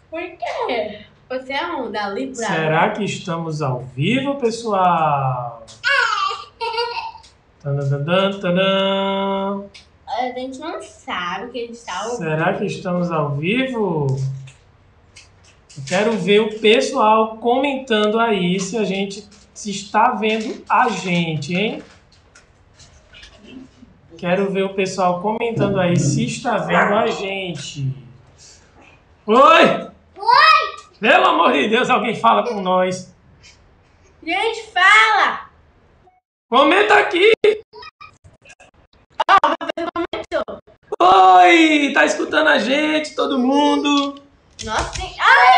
Por quê? Você é um dali pra... Será que estamos ao vivo, pessoal? Tadadadã, tadã. A gente não sabe que a gente está ao Será que estamos ao vivo? Eu quero ver o pessoal comentando aí se está vendo a gente, hein? Quero ver o pessoal comentando aí se está vendo a gente. Oi! Oi! Pelo amor de Deus, alguém fala com nós. Gente, fala! Comenta aqui! Comentou. Oi! Tá escutando a gente, todo mundo? Nossa, tem... Ai,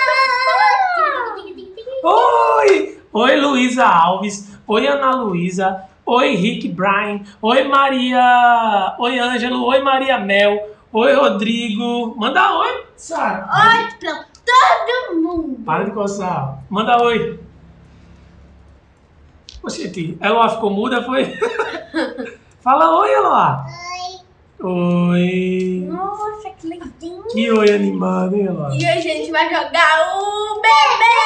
Oi! Oi, Luísa Alves. Oi, Ana Luísa. Oi, Rick Brian. Oi, Maria. Oi, Ângelo. Oi, Maria Mel. Oi, Rodrigo. Manda oi, Sara. Oi pra todo mundo. Para de coçar. Manda oi. Oxente, Eloá ficou muda, foi? Fala oi, Eloá. Oi. Nossa, que lindinho. Que oi animado, hein, Eloá? E a gente vai jogar o bebê.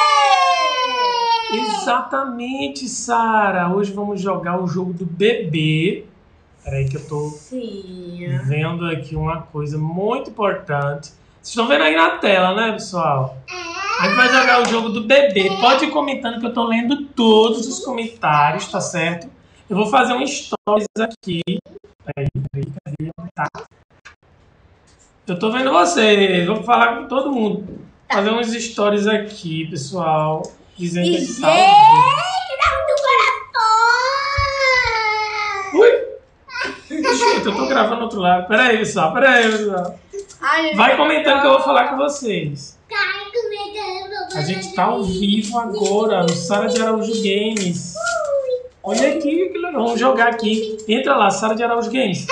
Exatamente, Sara. Hoje vamos jogar o jogo do bebê. Peraí que eu tô vendo aqui uma coisa muito importante. Vocês estão vendo aí na tela, né, pessoal? A gente vai jogar o jogo do bebê. Pode ir comentando que eu tô lendo todos os comentários, tá certo? Eu vou fazer um stories aqui. Peraí, cadê? Tá. Eu tô vendo vocês. Vou falar com todo mundo. Fazer uns stories aqui, pessoal. Dizendo que Gente, dá muito coração! Ui! Gente, eu tô gravando do outro lado. Peraí, pessoal. Ai, vai comentando que eu vou falar com vocês. A gente tá ao vivo agora no Sara de Araújo Games. Olha aqui, que legal. Vamos jogar aqui. Entra lá, Sara de Araújo Games.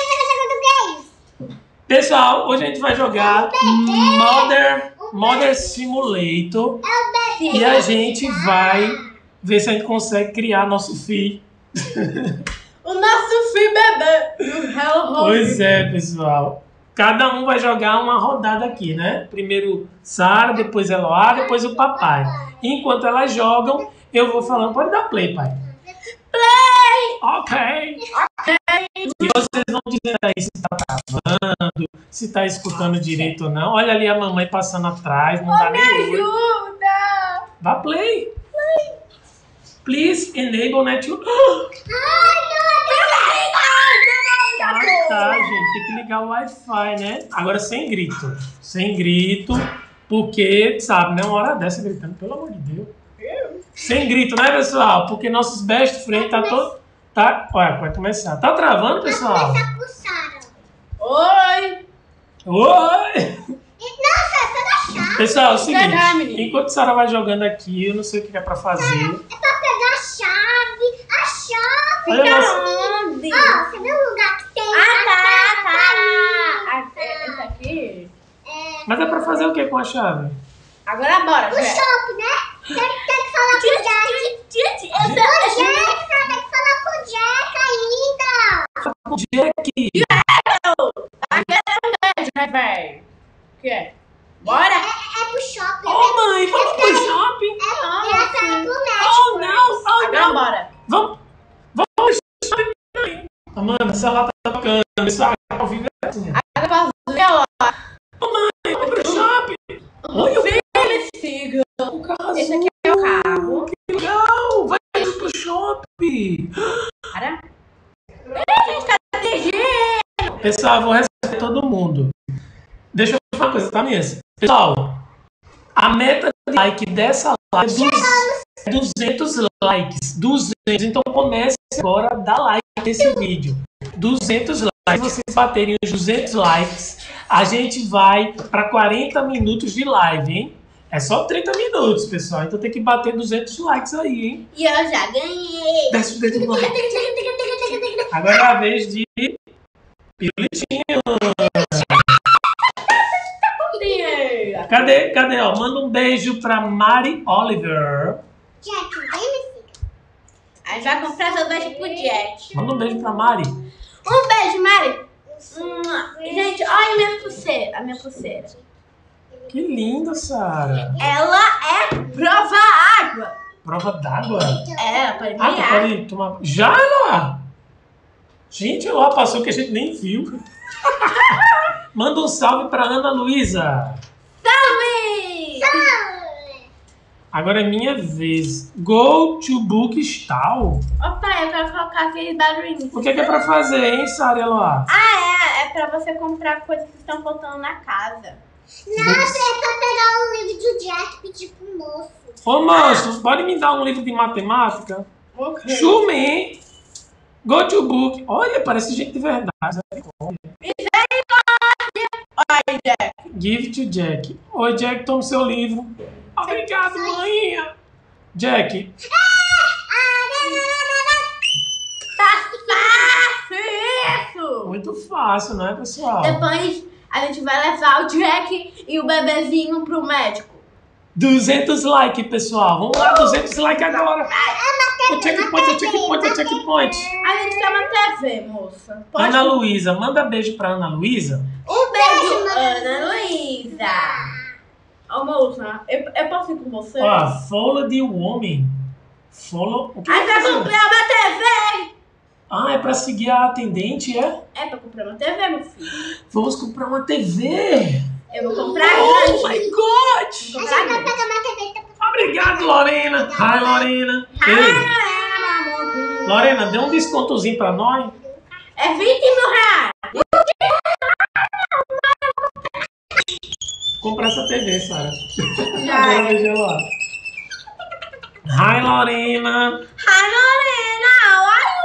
Pessoal, hoje a gente vai jogar Mother Simulator. E a gente vai ver se a gente consegue criar nosso filho. O nosso filho bebê do Hello Home. Pois é, pessoal. Cada um vai jogar uma rodada aqui, né? Primeiro Sara, depois Eloá, depois o papai. Enquanto elas jogam, eu vou falando. Pode dar play, pai. Play! Ok. E vocês vão dizer aí se tá travando, se tá escutando direito ou não. Olha ali a mamãe passando atrás, não dá Me nem oi. ajuda! Dá play. Please enable network. Tá, gente, tem que ligar o Wi-Fi, né? Agora sem grito. Sem grito, porque, sabe, né? Uma hora dessa gritando, pelo amor de Deus. Sem grito, né, pessoal? Porque nossos best friends tá todo... Tá, olha, vai começar. Tá travando, pessoal? Oi! Oi! Pessoal, é o seguinte, Pegar, menino. enquanto a Sara vai jogando aqui, eu não sei o que é pra fazer. É pra pegar a chave. A chave. Olha lá. Onde? Ó, você viu o lugar que tem? Esse aqui? Mas é pra fazer o que com a chave? Agora bora, O shopping, né? Tem que falar com o Jack. O Jack, tem que falar com o Jack ainda. O Jack! Velho. O que é? Bora? É pro shopping. Ô, mãe, vamos pro shopping? É pra ir pro médico. Oh, não! Oh, Agora não! bora. Vamos pro shopping! Mano, esse celular tá tocando. Isso ao vivo é assim. Agora posso ver, ó. Ô, mãe, vamos pro shopping! Olha o Siga. carro Esse azul! aqui é o carro. Que legal! Vai pro shopping! Para. A gente tá dirigindo. Pessoal, eu vou responder todo mundo. Deixa eu falar uma coisa, tá, Miss? Pessoal, a meta de like dessa live é 200 likes. 200. Então comece agora a dar like nesse vídeo. 200 likes. Se vocês baterem os 200 likes, a gente vai para 40 minutos de live, hein? É só 30 minutos, pessoal. Então tem que bater 200 likes aí, hein? E eu já ganhei. Desce o dedo no like. Agora é a vez de Pirulitinho. Cadê? Ó, manda um beijo pra Mari Oliver. Jack, vem me siga. Aí vai comprar seu beijo pro Jack. Manda um beijo pra Mari. Um beijo, Mari. Gente, olha a minha pulseira. Que linda, Sara. Ela é prova água. Prova d'água? É, pode Ah, tu ganhar. pode tomar... Já, Eloá? Gente, Eloá passou que a gente nem viu. Manda um salve pra Ana Luísa. Salve! Agora é minha vez. Go to bookstall. Opa, eu quero colocar aquele barulhinho. O que é pra fazer, hein, Sara e Eloá? Ah, é pra você comprar coisas que estão faltando na casa. Nossa, é pra pegar o livro do Jack e pedir pro moço. Ô, moço, pode me dar um livro de matemática? Ok. Chume. Go to book. Olha, parece gente de verdade. Give to Jack. Oi, Jack, toma o seu livro. Obrigado, mãe. Jack. Tá fácil isso! Muito fácil, não é, pessoal? Depois a gente vai levar o Jack e o bebezinho pro médico. 200 likes, pessoal. Vamos lá, 200 likes agora. O checkpoint, o checkpoint, o checkpoint. A gente quer uma TV, moça. Pode... Ana Luísa, manda beijo pra Ana Luísa. Um beijo, Ana Luísa. Ô, moça, eu posso ir com você? Ó, follow de homem. Follow. O que A é gente vai isso? comprar uma TV! Ah, é pra seguir a atendente, é? É pra comprar uma TV, meu filho. Vamos comprar uma TV. Eu vou comprar Oh grande. my God! A gente vai pegar uma TV e tá Obrigado, Lorena. Hi, Lorena. Ei, Lorena, dê um descontozinho pra nós. É 20 mil reais. Comprar essa TV, Sara. Já. Agora veja lá. Hi, Lorena. Hi, Lorena.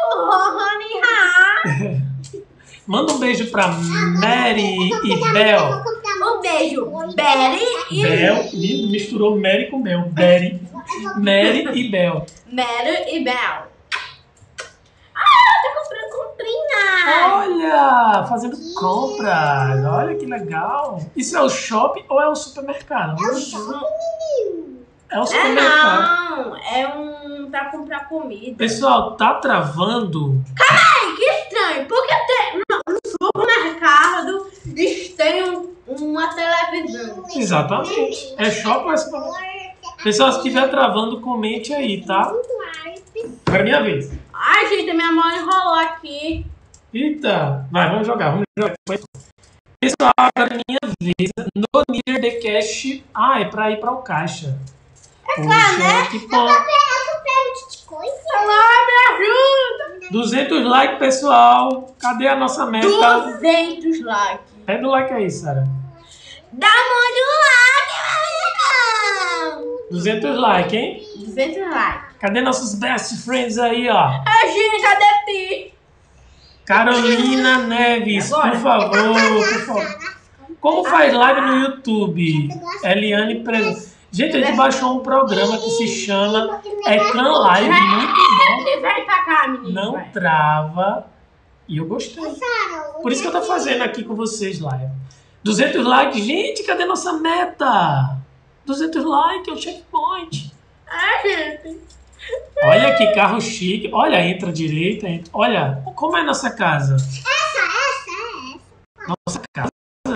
Honey, Manda um beijo pra Mary e Bel. Um beijo, Betty e Bel, misturou Mary com Bel. Mary e Bel. Mary e Bel. Ah, tá comprando comprinha. Olha, fazendo compras. Olha que legal. Isso é o shopping ou é o supermercado? É o shopping, menino. É o É supermercado. não, é um pra comprar comida. Pessoal, tá travando? Ai, que estranho, porque tem, no supermercado tem uma televisão. Exatamente. É shopping ou é supermercado? Pessoal, se estiver travando, comente aí, tá? Agora é minha vez. Ai, gente, minha mão enrolou aqui. Eita, vai, vamos jogar. Pessoal, agora é minha vez. No near the cash. Ah, é pra ir para o caixa. É claro, né? Que bom. Eu comprei um monte de coisa. Ai, me ajuda. 200 likes, pessoal. Cadê a nossa meta? 200 likes. Pega o like aí, Sara. Dá muito like, meu 200 likes, hein? 200 likes. Cadê nossos best friends aí, ó? Regina, cadê ti? Carolina Neves, Agora? por favor. Como faz live no YouTube? Eliane Preso. Gente, a gente baixou um programa que se chama Ecran Live, muito bom. Vem pra cá, menino. Não vai. trava. E eu gostei. Por isso que eu tô fazendo aqui com vocês live. 200 likes. Gente, cadê nossa meta? 200 likes, é o checkpoint. Ai, gente. Olha que carro chique. Olha, entra direita. Entra. Olha, como é nossa casa. Essa. Nossa casa.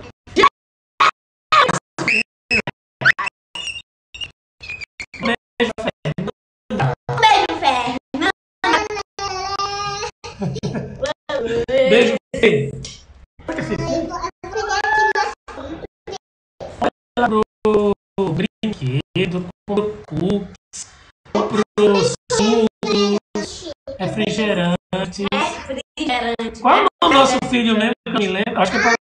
Beijo, Fernanda. Beijo. Ei. Pro brinquedo, pro cookies, pro sucos, refrigerantes. Refrigerante. Qual é o nome do nosso filho mesmo? Que eu me lembro. Acho que é pra...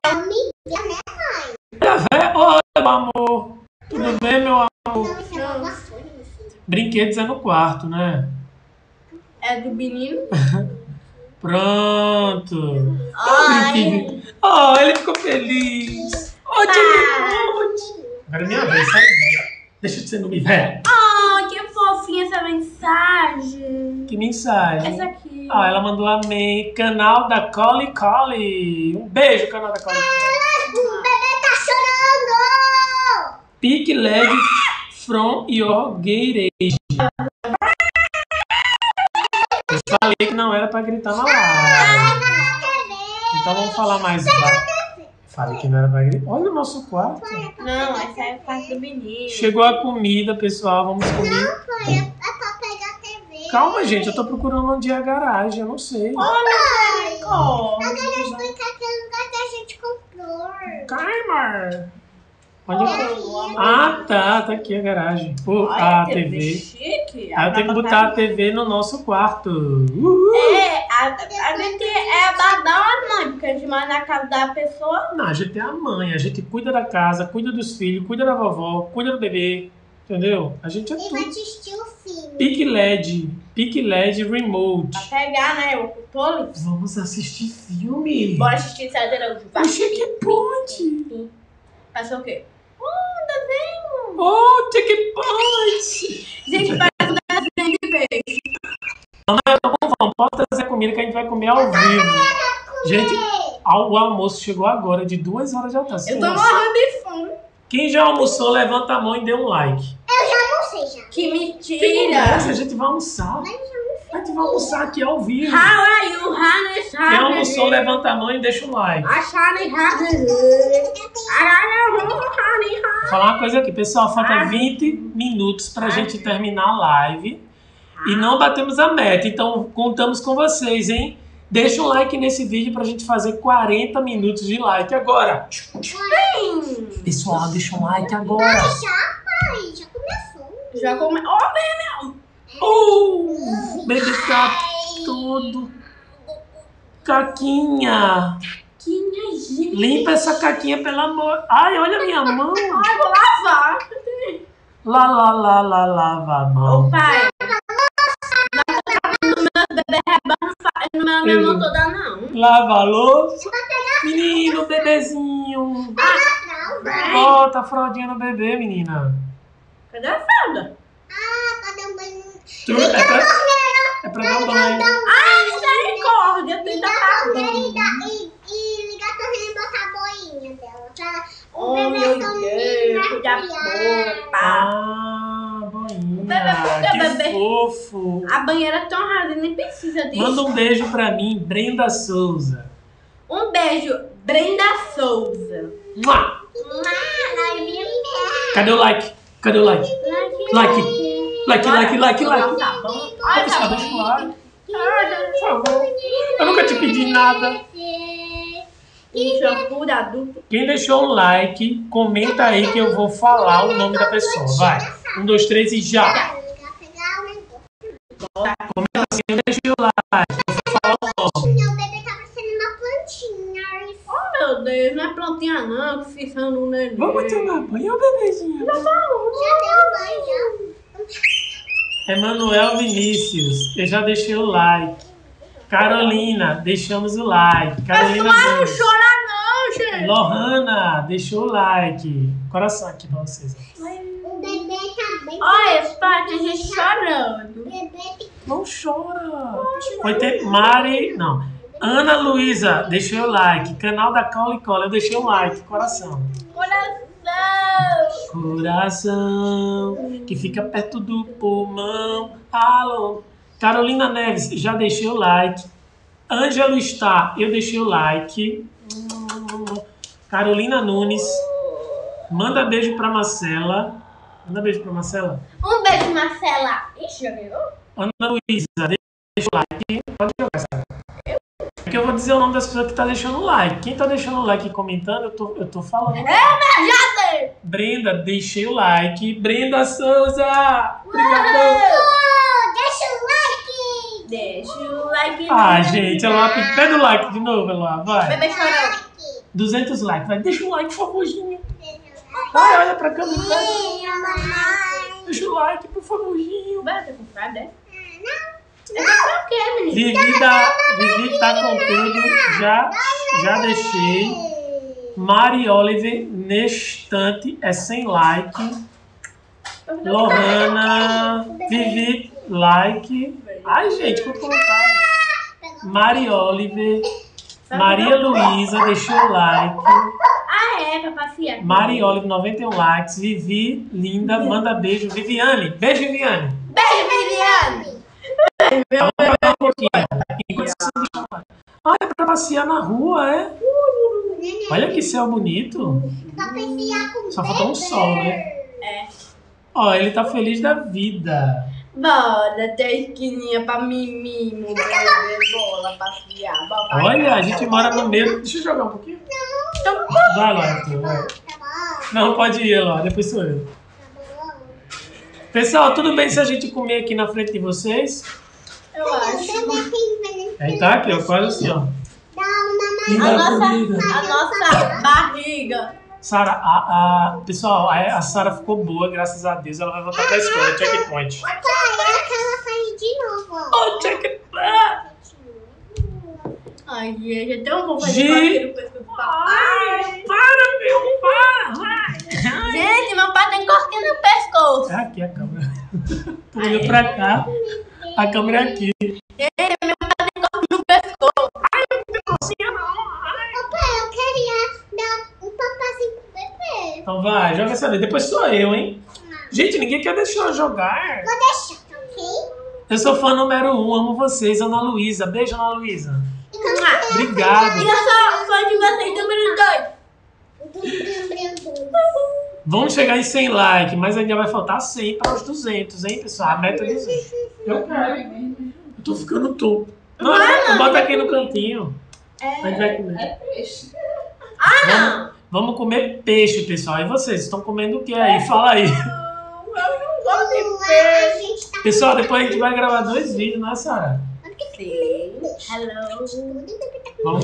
Oi, meu amor. Tudo bem, meu amor? Brinquedos é no quarto, né? É do menino? Pronto. Ai. Oh, ele ficou feliz. Oh, Timmy. Agora é minha vez, sai daí. Deixa de ser no velho. Oh, que fofinha essa mensagem. Que mensagem. Essa aqui. Ah, ela mandou amém. Canal da Collie Collie. Um beijo, canal da Collie Collie. O bebê tá chorando! Pick leg from your garage. Eu falei que não era pra gritar na live. Então vamos falar mais baixo. Falei que não era pra gritar. Olha o nosso quarto. Não, essa é a parte do menino. Chegou a comida, pessoal. Vamos comer. Foi, é pra pegar a TV. Calma, gente. Eu tô procurando onde é a garagem. Eu não sei. Misericórdia. A garagem foi naquele lugar que a gente comprou. Calma. Onde é que... Aí, Ah, tá. Tá aqui a garagem. Pô, Olha, a TV. chique. Aí eu tenho que botar a TV no nosso quarto. Uhul. É, a gente é abadão a mãe, porque a gente mora na casa da pessoa. Não, a gente é a mãe. A gente cuida da casa, cuida dos filhos, cuida da vovó, cuida do bebê. Entendeu? A gente é e vai tudo. assistir o filme. Pique LED Remote. Pra pegar, né? O controle. Vamos assistir filme. Bora assistir Sadeirão. O Checkpoint. Passou o quê? Desenho. Oh, Checkpoint. Gente, parece um desenho de peixe. Vamos, pode trazer comida que a gente vai comer ao vivo. Gente, o almoço chegou agora, de 2 horas já tá. Eu tô morrendo de fome. Quem já almoçou, levanta a mão e dê um like. Eu já não sei já. Que Que mentira. conversa, a gente vai almoçar. A gente vai almoçar aqui ao vivo. How are you, Hannes? Quem almoçou, levanta a mão e deixa um like. Vou falar uma coisa aqui, pessoal. Falta 20 minutos pra gente terminar a live. E não batemos a meta. Então, contamos com vocês, hein? Deixa um like nesse vídeo pra gente fazer 40 minutos de like agora. Pessoal, deixa um like agora. Já, pai. Já começou. Já come... O bebê tá todo caquinha. Que gente. Limpa essa caquinha, pelo amor. Ai, olha a minha mão. Ai, vou lavar. Lava a mão. Ô, pai. No meu bebê rebanho, não é minha mão toda, não. Lava a louça. Menino, bebezinho. Bota a fraldinha no bebê, menina. Cadê a fralda? Cadê um banho? É pra dar um banho. Ai, misericórdia. Tem Ligar da a torneira fralda. e ligar a torneira e botar a boinha dela. Pra o Oh, bebê meu só Deus. Cuida a boca. Ah, Bebê, por que boinha. bebê? Que fofo. A banheira é tão rasa, nem precisa disso. Manda um beijo pra mim, Brenda Souza. Um beijo, Brenda Souza. Mua! Cadê o like? Cadê o like? Like. Like. Tá bom. Ai, Pessoal, tá deixa o bom. like. Por favor. Eu nunca te pedi nada. Um shampoo de adulto. Quem deixou um like, comenta aí que eu vou falar o nome da pessoa. Vai. 1, 2, 3 e já. Pegar o negócio. Comenta assim, eu deixei o like. Eu vou falar o nome. Meu bebê tá parecendo uma plantinha. Oh, meu Deus, não é prontinha não, que fica no neném. Vamos tomar banho, bebezinho. Já deu banho, já. Emanuel Vinícius, eu já deixei o like. Carolina, deixamos o like. Carolina Não Gomes. chora não, gente. Lohana, deixou o like. Coração aqui pra vocês. O bebê tá bem. Olha, pai, tem gente chorando. O bebê tem Não chora. Foi ter Mari. Não. Ana Luísa, deixei o like. Canal da Caule Cola, eu deixei o like. Coração. Coração que fica perto do pulmão. Alô. Carolina Neves, já deixei o like. Ângelo Star, eu deixei o like. Carolina Nunes, manda beijo pra Marcela. Manda beijo pra Marcela. Um beijo, Marcela. Ixi, já ganhou? Ana Luísa, deixa o like. Pode jogar, Sara. É que eu vou dizer o nome das pessoas que tá deixando o like. Quem tá deixando o like e comentando, eu tô falando. Já dei. Brenda, deixei o like. Brenda Souza! Obrigadão! Deixa o like! Deixa o like. Ah, gente, Eloá, pede o like de novo, Eloá, vai. Bebê chorando. 200 likes, vai. Deixa o like, por favorzinho. Vai, olha pra câmera. Mamãe. Deixa o like, por favorzinho. Vai ter comprado, é? Não. É o quê, menino? Vivi tá com tudo. Já deixei. Mari Oliver, Nestante, é sem like. Lohana, Vivi, like. Ai, gente, quanto comentário. Mari Oliver, Maria Luísa, deixou o like. Ah, é, pra passear. Mari Oliver, 91 likes. Vivi, linda, manda beijo. Viviane, beijo, Viviane. Beijo, Viviane. Vamos parar um pouquinho. Enquanto você deixa o like. Ah, é pra passear na rua, é? Olha que céu bonito. Só faltou um sol, né? É. Ó, ele tá feliz da vida. Bora ter esquininha pra mimimi, beber bola, passear. Papai. Olha, a gente mora no meio. Deixa eu jogar um pouquinho. Vai lá, Arthur, vai. Não, pode ir, Eló, depois sou eu. Pessoal, tudo bem se a gente comer aqui na frente de vocês? Eu acho. Aí tá aqui, ó, quase assim, ó. A nossa barriga. Sara, pessoal, a Sara ficou boa, graças a Deus. Ela vai voltar pra escola, checkpoint. Oh, checkpoint! Ai, gente, é tão bom fazer Gente. barriga no pescoço do papai. Para, meu, para! Gente, meu pai tem cosquinha no pescoço. É aqui a câmera. Tu olhou pra cá, a câmera é aqui. Gente, meu pai tem cosquinha no pescoço. Eu queria dar um papazinho pro bebê. Então vai, joga essa vez. Depois sou eu, hein? Gente, ninguém quer deixar eu jogar. Vou deixar, ok? Eu sou fã número 1, amo vocês, Ana Luísa. Beijo, Ana Luísa. E Obrigado. eu sou fã de vocês, número 2. Vamos chegar em 100 likes, mas ainda vai faltar 100 para os 200, hein, pessoal? A meta é 200. Eu quero. Eu tô ficando topo. Não, bota aqui no cantinho. A gente vai comer. É peixe. Vamos comer peixe, pessoal. E vocês, estão comendo o que aí? Fala aí. Eu não gosto de A peixe. gente tá Pessoal, depois a gente vai gravar 2 vídeos, não é, Sara? Sim. Hello. Vamos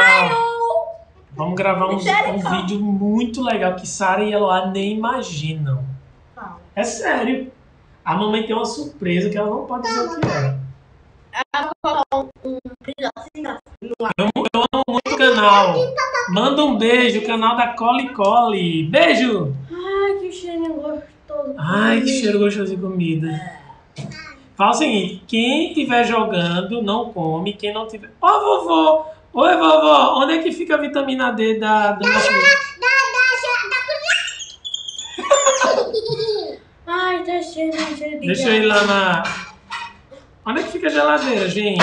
gravar um vídeo muito legal que Sara e Eloá nem imaginam. É sério. A mamãe tem uma surpresa que ela não pode dizer o que é. Eu amo muito o canal. Manda um beijo, canal da Coli Coli. Beijo! Ai, que cheirinho gostoso. Ai, que cheiro gostoso de comida. Fala o seguinte, quem estiver jogando, não come. Quem não tiver... Ó, vovô! Oi, vovó! Onde é que fica a vitamina D do nosso... Ai, tá cheio de Deixa eu ir lá na... Onde é que fica a geladeira, gente?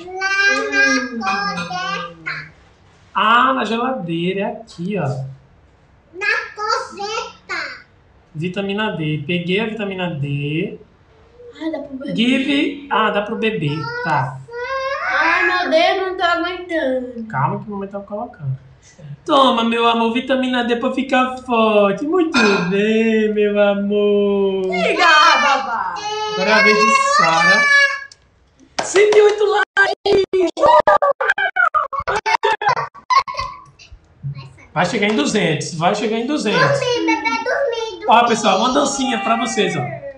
Ah, na geladeira. É aqui, ó. Vitamina D. Peguei a vitamina D. Ai, dá pro bebê. Give... Ah, dá pro bebê. Tá. Ai, meu Deus, não tô aguentando. Calma que a mamãe tá colocando. Toma, meu amor, vitamina D pra ficar forte. Muito bem, meu amor. Liga, babá. Agora é a vez de Sara. 108 likes. Vai chegar em 200. Vai chegar em 200. Ó, pessoal, uma dancinha pra vocês, ó.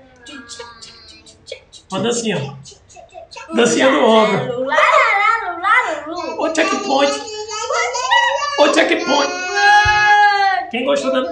Uma dancinha, ó. Dancinha do ombro. Ô, checkpoint. Ô, checkpoint. Quem gostou da...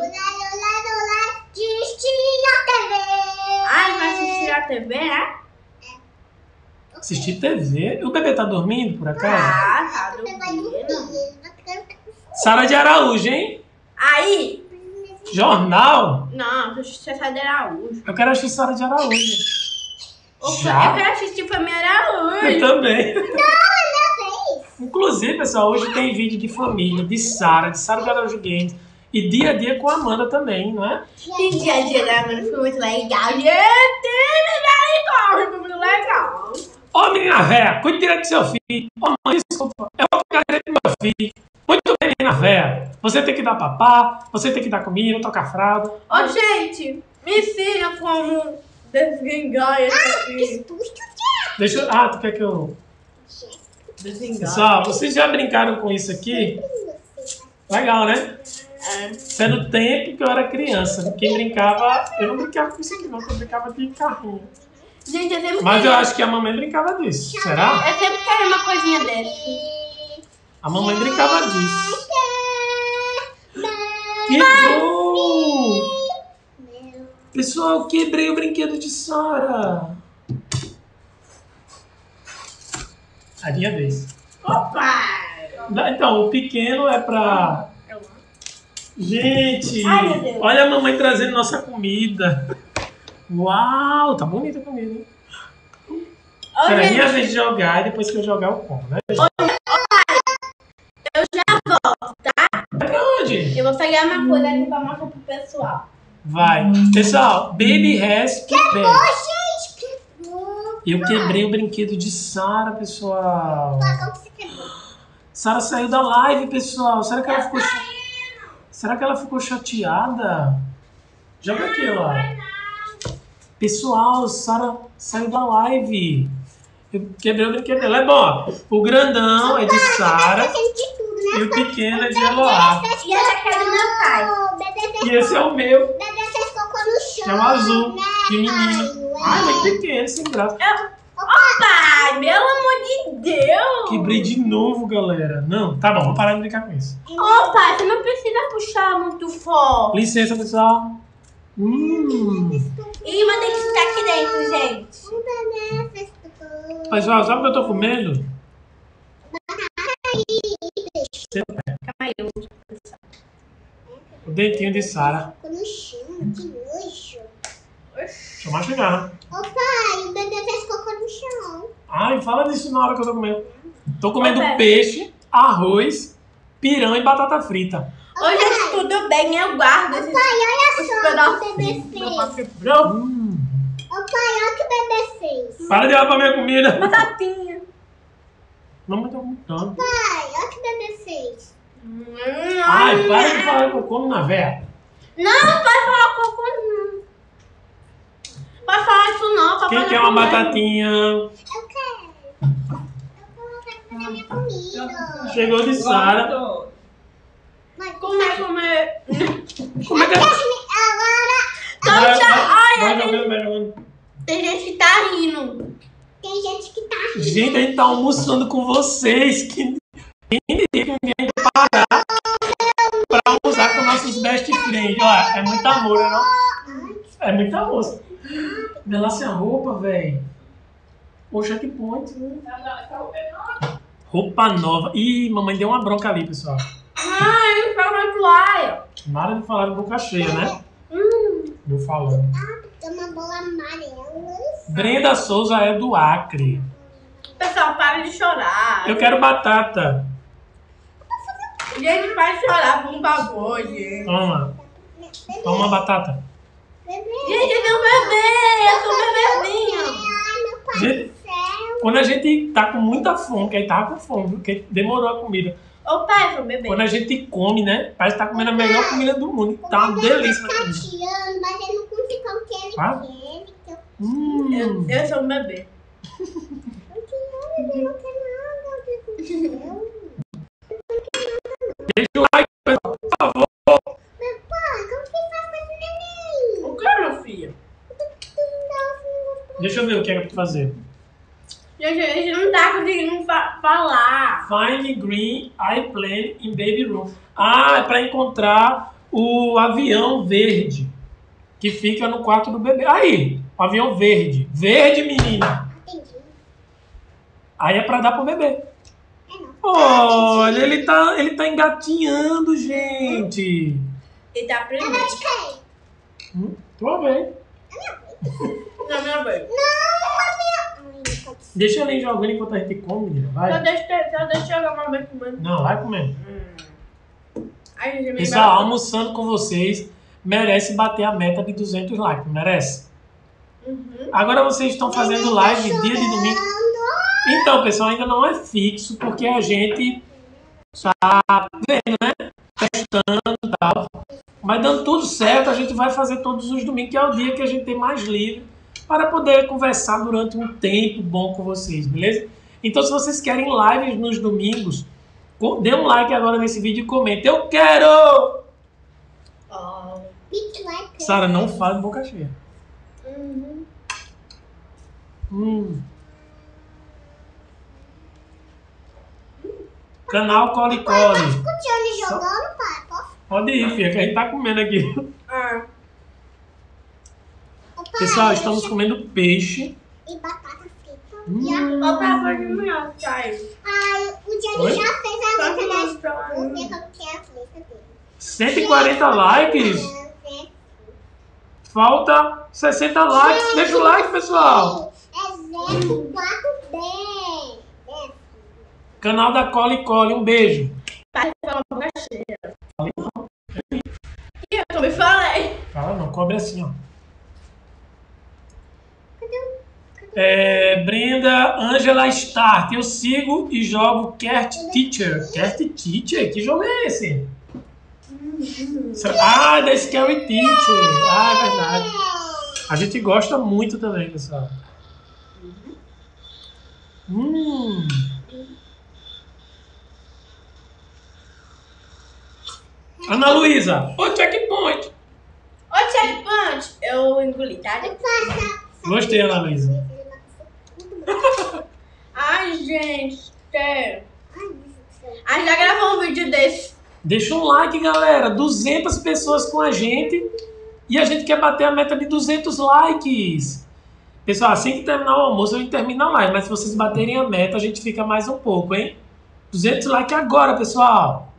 Ai, vai assistir a TV, né? Assistir TV? O bebê tá dormindo, por acaso? Tá dormindo. Sara de Araújo, hein? Aí, Jornal? não, você sai de Araújo. Eu quero assistir Sara de Araújo. Opa, eu quero assistir Família Eu Araújo. também. Inclusive, pessoal, hoje tem vídeo de família, de Sara de Araújo Games. E dia a dia com a Amanda também, não é? E dia a dia da Amanda foi muito legal. Gente, foi muito legal. Ô, menina véia, cuide direito do seu filho. Ô, mãe, desculpa, eu vou cuidar direito do meu filho. Muito bem, menina véia. Você tem que dar papá, você tem que dar comida, tocar fralda. Ô, gente, me ensina como desvingar esse filho. Deixa eu... Ah, tu quer que eu... Desvingar. Pessoal, vocês já brincaram com isso aqui? Legal, né? Isso é no tempo que eu era criança. Quem brincava... Eu não brincava com isso aqui, não. Eu brincava de carrinho. Gente, eu sempre Mas queria- eu acho que a mamãe brincava disso. Será? Eu sempre queria uma coisinha dessa. A mamãe brincava disso. Quebrou! Pessoal, quebrei o brinquedo de Sara. A minha vez. Opa! Então, o pequeno é pra... Gente, Ai, meu Deus. olha a mamãe trazendo nossa comida. Uau, tá bonita a comida, hein? Ô, Era gente, minha vez de jogar e depois que eu jogar eu como, né? eu já volto, tá? onde? Eu vou pegar uma coisa aqui pra mostrar pro pessoal. Vai. Pessoal, Baby has to bed. Gente, quebrou. Eu quebrei o brinquedo de Sara, pessoal. Pai, como você quebrou? Sara saiu da live, pessoal. Será que ela ficou chateada? Joga aqui, ó. Pessoal, Sara saiu da live. Eu quebrei o brinquedo dela. É bom. O grandão é de Sara De tudo, né? e o pequeno é de Eloá. E essa aqui é do meu pai. O bebê fez, E esse é o meu, o bebê fez cocô no chão. que é o azul, né, pequenininho. pai? Ai, muito pequeno, sem graça. Pai, pelo amor de Deus. Quebrei de novo, galera. Não, tá bom, vou parar de brincar com isso. Ô, pai, você não precisa puxar muito forte. Licença, pessoal. Ih, mas tem que ficar aqui dentro, gente. O bebê fez cocô. Pessoal, sabe o que eu tô comendo? Calma aí. O dentinho de Sara. Cocô no chão, que nojo. Deixa eu mastigar. Ô pai, o bebê fez cocô no chão. Ai, fala disso na hora que eu tô comendo. Tô comendo Ô, peixe, arroz, pirão e batata frita. Oi, gente, tudo bem? Eu guardo esses Olha só o que o pedacinhos. bebê Meu fez. pai quebrou. Ô pai, olha o que o bebê fez. Para de olhar pra minha comida. Batatinha. Não me tô contando. Pai, olha o que o bebê fez. Ai, para de falar que eu como na véia. Não, pode falar cocô não. Pode falar isso não, papai. Quem não quer uma come. batatinha? Eu quero. Eu quero comer minha comida. Chegou de Sara. Mãe, Comer. Como é que é? agora Vai, Ai, jogando, vai jogando. tem gente que tá rindo. tem gente que tá rindo. Gente, a gente tá almoçando com vocês. Quem diria que ninguém ia parar pra almoçar com nossos best friends? Olha, é muito amor, né não? É muito amor. Vê lá sem a roupa, velho. Poxa, que ponte. Roupa nova. Ih, mamãe deu uma bronca ali, pessoal. Ai, fala na toalha. Nada de falar de boca cheia, né? Eu falando. Tem uma bola amarela. Brenda Souza é do Acre. Pessoal, para de chorar. Eu quero batata. Gente, vai chorar, por favor, gente. Toma. Toma batata. Bebê. Gente, eu tenho um bebê. Eu sou um bebezinho. Ai, meu pai Gente, do céu. quando a gente tá com muita fome, que aí tava com fome, porque demorou a comida. Ô, pai, eu sou um bebê. Quando a gente come, né? Parece que tá comendo a melhor comida do mundo. Tá uma delícia. Tá tirando, mas ele não curte como que ele Ah? quer. Que eu Eu sou um bebê. não quero, bebê, não quero nada. Meu Deus do céu. Deixa o like, pessoal, por favor. Meu pai, como que faz com esse neném? O que é, meu filho? Deixa eu ver o que é pra fazer. Gente, a gente não tá conseguindo falar. Find green airplane in baby room. Ah, é pra encontrar o avião verde que fica no quarto do bebê. Aí, o avião verde. Verde, menina. Entendi. Aí é pra dar pro bebê. É não. Olha, ele tá engatinhando, gente. Ele tá É aprendendo. mais de quem? Tô vendo. Não, meu bebê. Não, minha... Ai, pode ser. Deixa ele jogando enquanto a gente come, menina. Só Vai. deixa eu jogar uma vez comendo. Não, vai comendo. Ai, gente, Pessoal, almoçando com vocês merece bater a meta de 200 likes, não merece? Agora vocês estão fazendo live dia de domingo. Então, pessoal, ainda não é fixo, porque a gente tá vendo, né? Testando e tal. Mas dando tudo certo, a gente vai fazer todos os domingos, que é o dia que a gente tem mais livre para poder conversar durante um tempo bom com vocês, beleza? Então, se vocês querem lives nos domingos, dê um like agora nesse vídeo e comente. Eu quero! Pique like. Sara, não fale de boca cheia. Canal Cole Pai, tá Cole. escutando e jogando, pai? Posso? Pode ir, filha, que a gente tá comendo aqui. Ah, Ô, pai, Pessoal, estamos comendo peixe. E batata frita. ô, pai, pode me achar isso. Ai, o Johnny Oi? já fez a Pode letra das... mostrar Vou aí. ver como que é a letra dele. 140 likes. Falta 60 likes. Deixa o like, pessoal. É 0410. Canal da Cole Cole. Um beijo. Pai, fala boca cheia. Falei não. Fala não, cobre assim, ó. Brenda Angela Start. Eu sigo e jogo Cat Teacher. Cat Teacher? Que jogo é esse? Ah, da Scary Teacher. Ah, é verdade. A gente gosta muito também, pessoal. Ana Luísa. Ô, checkpoint. Ô, checkpoint. Eu engoli, tá? Gostei, Ana Luísa. Ai, gente. A gente já gravou um vídeo desse. Deixa um like, galera. 200 pessoas com a gente. E a gente quer bater a meta de 200 likes. Pessoal, assim que terminar o almoço, a gente termina a live. Mas se vocês baterem a meta, a gente fica mais um pouco, hein? 200 likes agora, pessoal.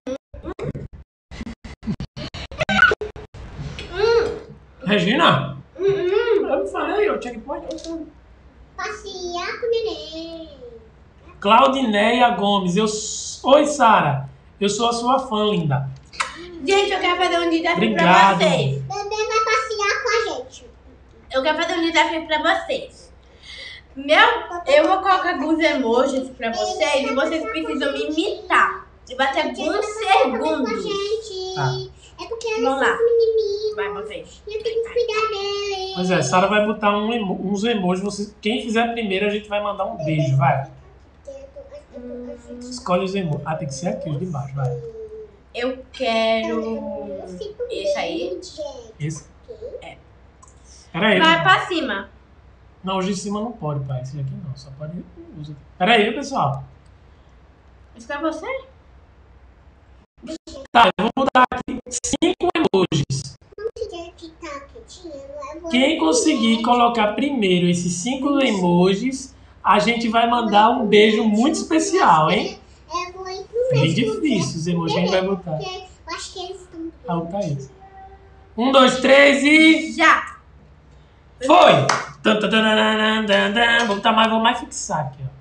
Regina? Eu falei, o checkpoint. Passear com o neném. Claudineia Gomes. Oi, Sara. Eu sou a sua fã, linda. Gente, eu quero fazer um desafio Obrigado. pra vocês. Bebê vai passear com a gente. Eu quero fazer um desafio pra vocês. Eu vou colocar alguns emojis pra vocês e vocês precisam me imitar. E vai ter alguns segundos. Gente. É porque eles Vamos lá. são menininhos. Vai, vocês. E eu tenho que cuidar deles. Pois é, Sara vai botar uns emojis. Quem fizer primeiro, a gente vai mandar um beijo, vai. Escolhe os emojis. Ah, tem que ser aqui, os de baixo, vai. Eu quero esse aí. Esse? É. Peraí. Vai pra cima. Não, os de cima não pode, pai. Esse aqui não, só pode usar. Peraí, pessoal. Isso pra você? Tá, eu vou botar aqui 5 emojis. Quem conseguir colocar primeiro esses 5 emojis, a gente vai mandar um beijo muito especial, hein? É bem difícil os emojis que a gente vai botar. Acho que eles estão. Ah, o Thaís. 1, 2, 3 e... Já! Foi! Vou botar mais, vou mais fixar aqui, ó.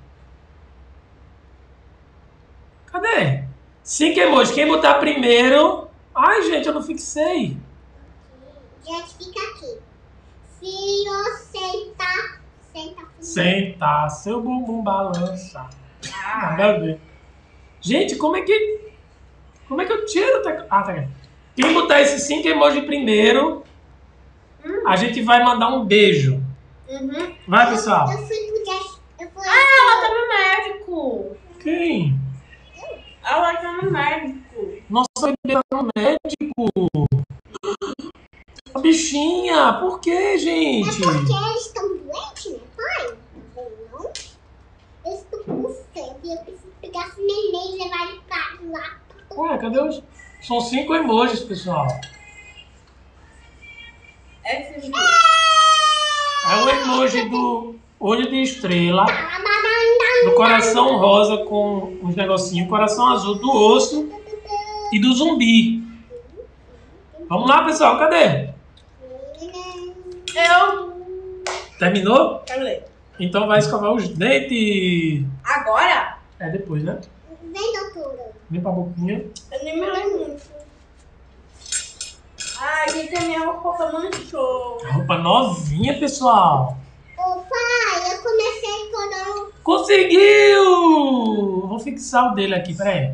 Cadê? 5 emojis. Quem botar primeiro... Ai, gente, eu não fixei. Gente, fica aqui. Filho, senta. Sentar, seu bumbum balança. Nada a ver. Gente, como é que eu tiro? Ah, tá aqui. Quem botar esses 5 emojis primeiro, a gente vai mandar um beijo. Vai, pessoal. Eu fui pro Jess. Ela tá no médico. Quem? Ela tá no médico. Nossa, bebê tá no médico. A bichinha, por que, gente? É porque eles estão doentes, né, pai? Não. Eu estou com febre. Eu preciso pegar esse neném e levar ele pra lá. Ué, cadê os... São 5 emojis, pessoal. Esse É o emoji do olho de estrela, do coração rosa com os negocinhos, coração azul do osso e do zumbi. Vamos lá, pessoal, cadê? Terminou? Quero ler. Então vai escovar os dentes. Agora? É depois, né? Vem, doutora. Limpa a boquinha. Eu nem me lembro muito. Ai, gente, a minha roupa manchou. A roupa novinha, pessoal. Ô, pai, eu comecei quando eu... Conseguiu! Vou fixar o dele aqui, peraí.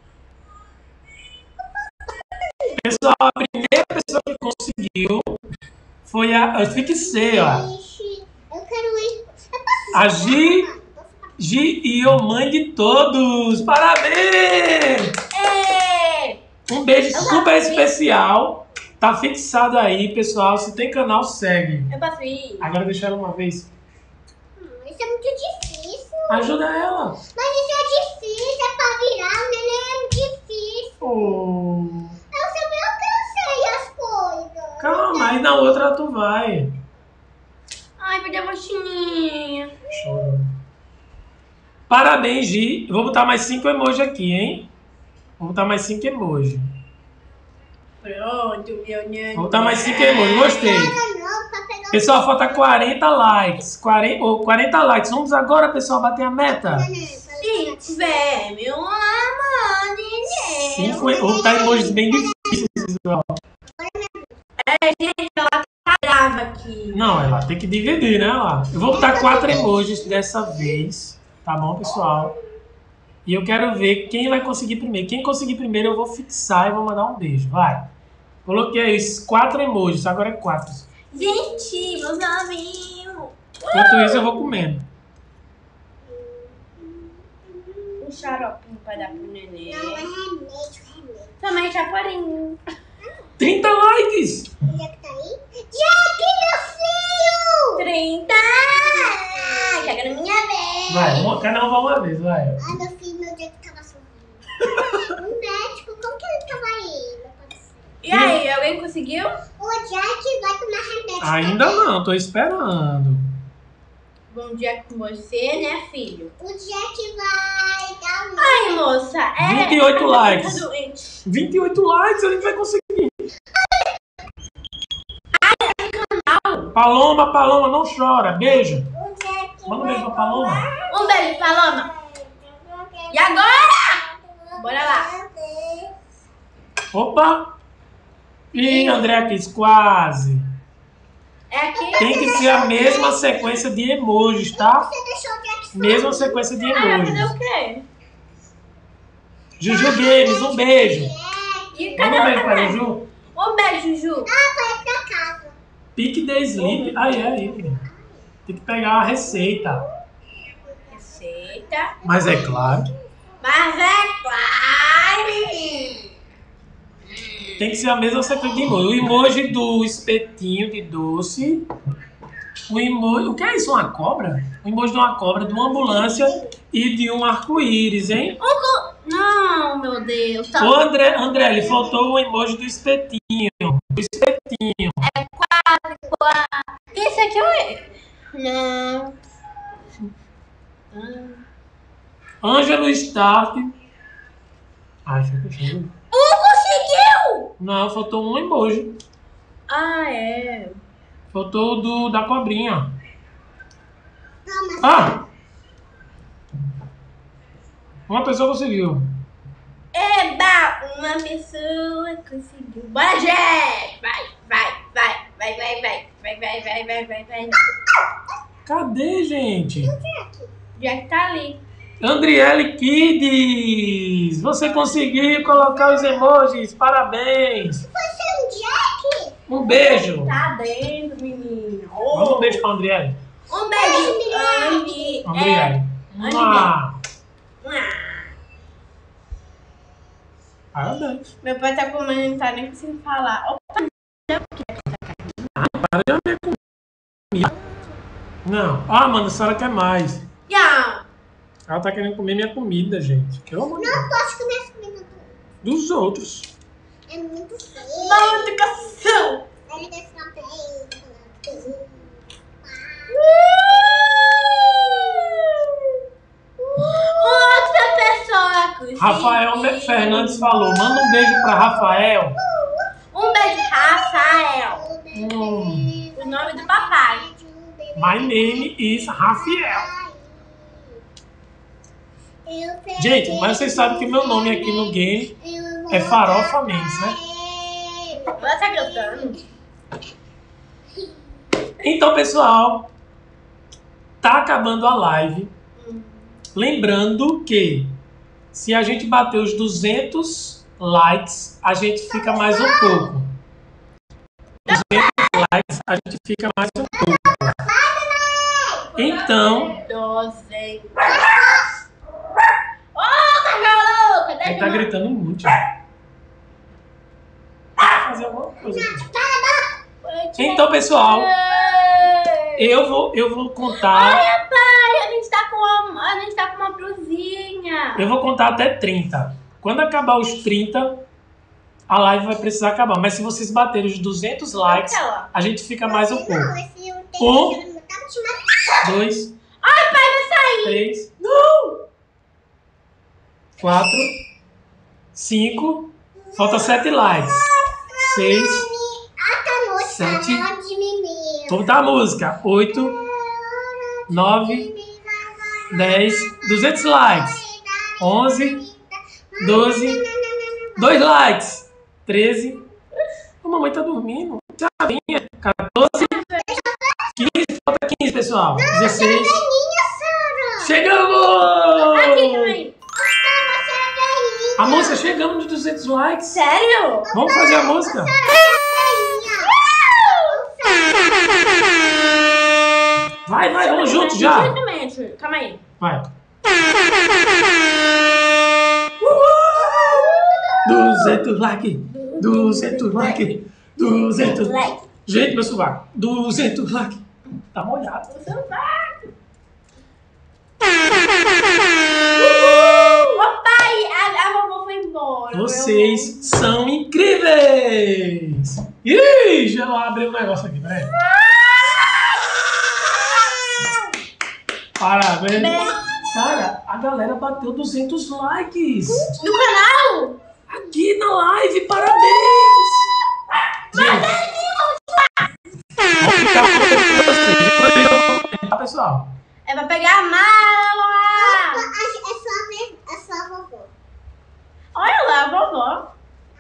Pessoal, a primeira pessoa que conseguiu foi a... Eu fixei, ó. Eu quero ir... A Gi e o mãe de todos. Parabéns! Um beijo super especial. Tá fixado aí, pessoal. Se tem canal, segue. Eu posso ir? Agora deixa ela uma vez. Isso é muito difícil. Ajuda ela. Mas isso é difícil, é pra virar, o neném é muito difícil. Oh. Eu sempre alcancei as coisas. Calma, aí na outra tu vai. Ai, perdi a mochilinha. Chora. Parabéns, Gi. Eu vou botar mais 5 emojis aqui, hein? Vou botar mais 5 emojis. Pronto, meu nene. Vou botar mais 5 emojis. Gostei. Pessoal, falta 40 likes. 40 likes. Vamos agora, pessoal, bater a meta. Sim, véi, meu amor, neném. 5 emojis bem difíceis, pessoal. É gente, ela tá brava aqui. Não, ela tem que dividir, né? Lá. Eu vou botar 4 emojis dessa vez. Tá bom, pessoal? E eu quero ver quem vai conseguir primeiro. Quem conseguir primeiro eu vou fixar e vou mandar um beijo. Vai. Coloquei aí os 4 emojis. Agora é 4. Gente, meus amigos. Enquanto isso eu vou comendo. Um xaropinho pra dar pro neném. Não, é remédio. Também chaparinho. 30 likes! Onde é que tá aí? Jack, meu filho! 30! Chega na minha vez. Vai, cada um vai uma vez, vai. Ai, meu filho, meu Jack tava sorrindo. Um médico, como que ele tava aí? Não pode ser. E aí, alguém conseguiu? O Jack vai tomar remédio. Ainda também. não, tô esperando. Bom dia com você, né, filho? O Jack vai dar um... Ai, moça, é... 28 likes. Tá doente. 28 likes, a gente vai conseguir. Paloma, não chora. Beijo. O Jack Manda um beijo pra Paloma. Um beijo, Paloma. E agora? Bora lá. Opa! Ih, André quis quase. É aqui? Tem que ser a mesma sequência de emojis, tá? Você deixou o Jack fora. Mesma sequência de Ah, fazer emojis. o quê? Juju Games, um beijo. E Manda cadê um o beijo pra neném? Juju. Um beijo, Ju. Ah, vai pra casa. Pique the Sleep. Aí, menino. Tem que pegar a receita. Receita. Mas é claro, Mas é claro. tem que ser a mesma sequência de emoji. O emoji do espetinho de doce. O emoji... O que é isso? Uma cobra? O emoji de uma cobra, de uma ambulância e de um arco-íris, hein? Não, meu Deus. Tá... Ô, André, lhe faltou o emoji do espetinho. Do espetinho. Esse aqui é... Não. Ângelo Start. Ai, deixa eu ver. Conseguiu! Não, faltou um emoji. Ah, é. Faltou o da cobrinha. Não, mas Ah! Uma pessoa conseguiu. Eba! Uma pessoa conseguiu. Bora, Jack! Vai. Cadê, gente? Jack tá ali. Andriele Kids! Você conseguiu colocar os emojis. Parabéns! você é um Jack? Um beijo! Tá dentro, menino. Manda um beijo pra Andriele. Um beijo, Anne. Andriele. Mua. Parabéns. Meu pai tá comendo e não tá nem conseguindo falar. Opa, Para de ver comida. Não. Ah, mano, a senhora quer mais. já. Ela tá querendo comer minha comida, gente. Que amor. Não posso comer as comidas Dos outros. É muito feio. Uma educação. Ele deve ficar bem. Outra pessoa conseguiu. Rafael Fernandes falou. Manda um beijo pra Rafael. Um beijo, Rafael. Hum. O nome do papai. My name is Rafael. Gente, mas vocês sabem que meu nome aqui no game é Farofa Mendes, né? Ela tá cantando. Então, pessoal, tá acabando a live. Lembrando que se a gente bater os 200 likes, a gente fica mais um pouco. 200 likes, a gente fica mais um pouco. Então, 12. Ô, cachorro louca! ele tá gritando muito. Vai fazer alguma coisa aqui. Então, pessoal, eu vou contar. Olha, pai, a gente tá com uma blusinha. Eu vou contar até 30. Quando acabar os 30, a live vai precisar acabar. Mas se vocês baterem os 200 likes, a gente fica mais um pouco. 2. Ai, pai, vai sair. 3. Não! 4. 5. Falta 7 likes. 6. 7. Vamos botar a música. 8. 9. 10. 200 likes. 11. 12. 2 likes. 13. A mamãe tá dormindo. chavinha. 14, 15, falta 15, pessoal. 16. Chegamos! Aqui, também. A música, chegamos de 200 likes. Sério? Vamos fazer a música? Vai, vamos juntos já. Calma aí. Vai. 200 likes. 200 likes. 200 likes. Gente, meu sovaco. 200 likes. Tá molhado. Papai, a vovó foi embora. Vocês são incríveis! Ih, já abriu um negócio aqui, peraí. Parabéns! Sara, a galera bateu 200 likes! No canal? Aqui na live, parabéns! Gente, vou ficar com vocês, tá, pessoal? É pra pegar a mala! É só a vovó. Olha lá, a vovó.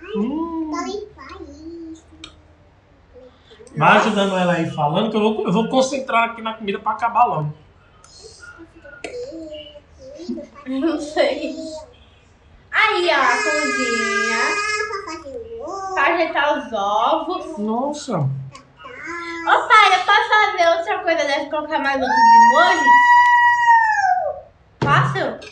Vai ajudando ela aí falando que eu vou concentrar aqui na comida pra acabar logo. Não sei. Aí, ó, a cozinha. Pra ajeitar os ovos. Nossa! Ô pai, eu posso fazer outra coisa dessa, colocar mais outros emojis? Posso?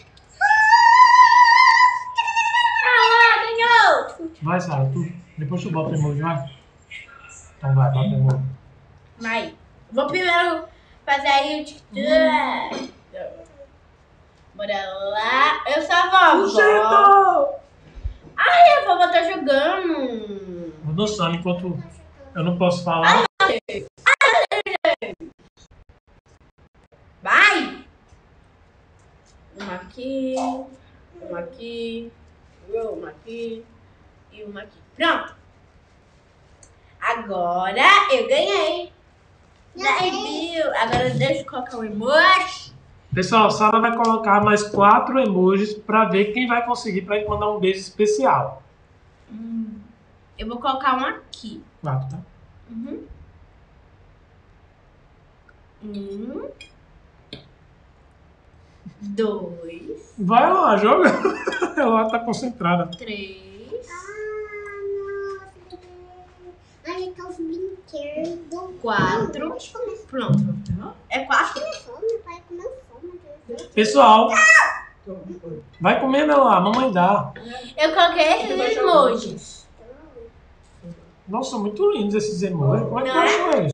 Ah, ganhou! Vai, Sara, tu. Depois tu bota o emoji, vai. Então vai, bota o emoji. Vai. Vou primeiro fazer aí o TikTok. Bora lá. Eu sou a vovó. Ai, a vovó tá jogando. Vou dançando enquanto eu não posso falar. Vai! Uma aqui, uma aqui, uma aqui e uma aqui. Pronto! Agora eu ganhei! Viu? Agora deixa eu colocar o emoji. Pessoal, Sara vai colocar mais 4 emojis pra ver quem vai conseguir pra gente mandar um beijo especial. Eu vou colocar um aqui. 4, tá? 1, 2, Vai lá, joga. Ela tá concentrada. 3. Ai, tá os brinquedos. 4. Pronto. É 4? Meu pai comeu fome. Pessoal, vai comendo lá, mamãe dá. Eu coloquei esses emojis. Nossa, muito lindos esses emojis. Como é que Não é? eu acho eles?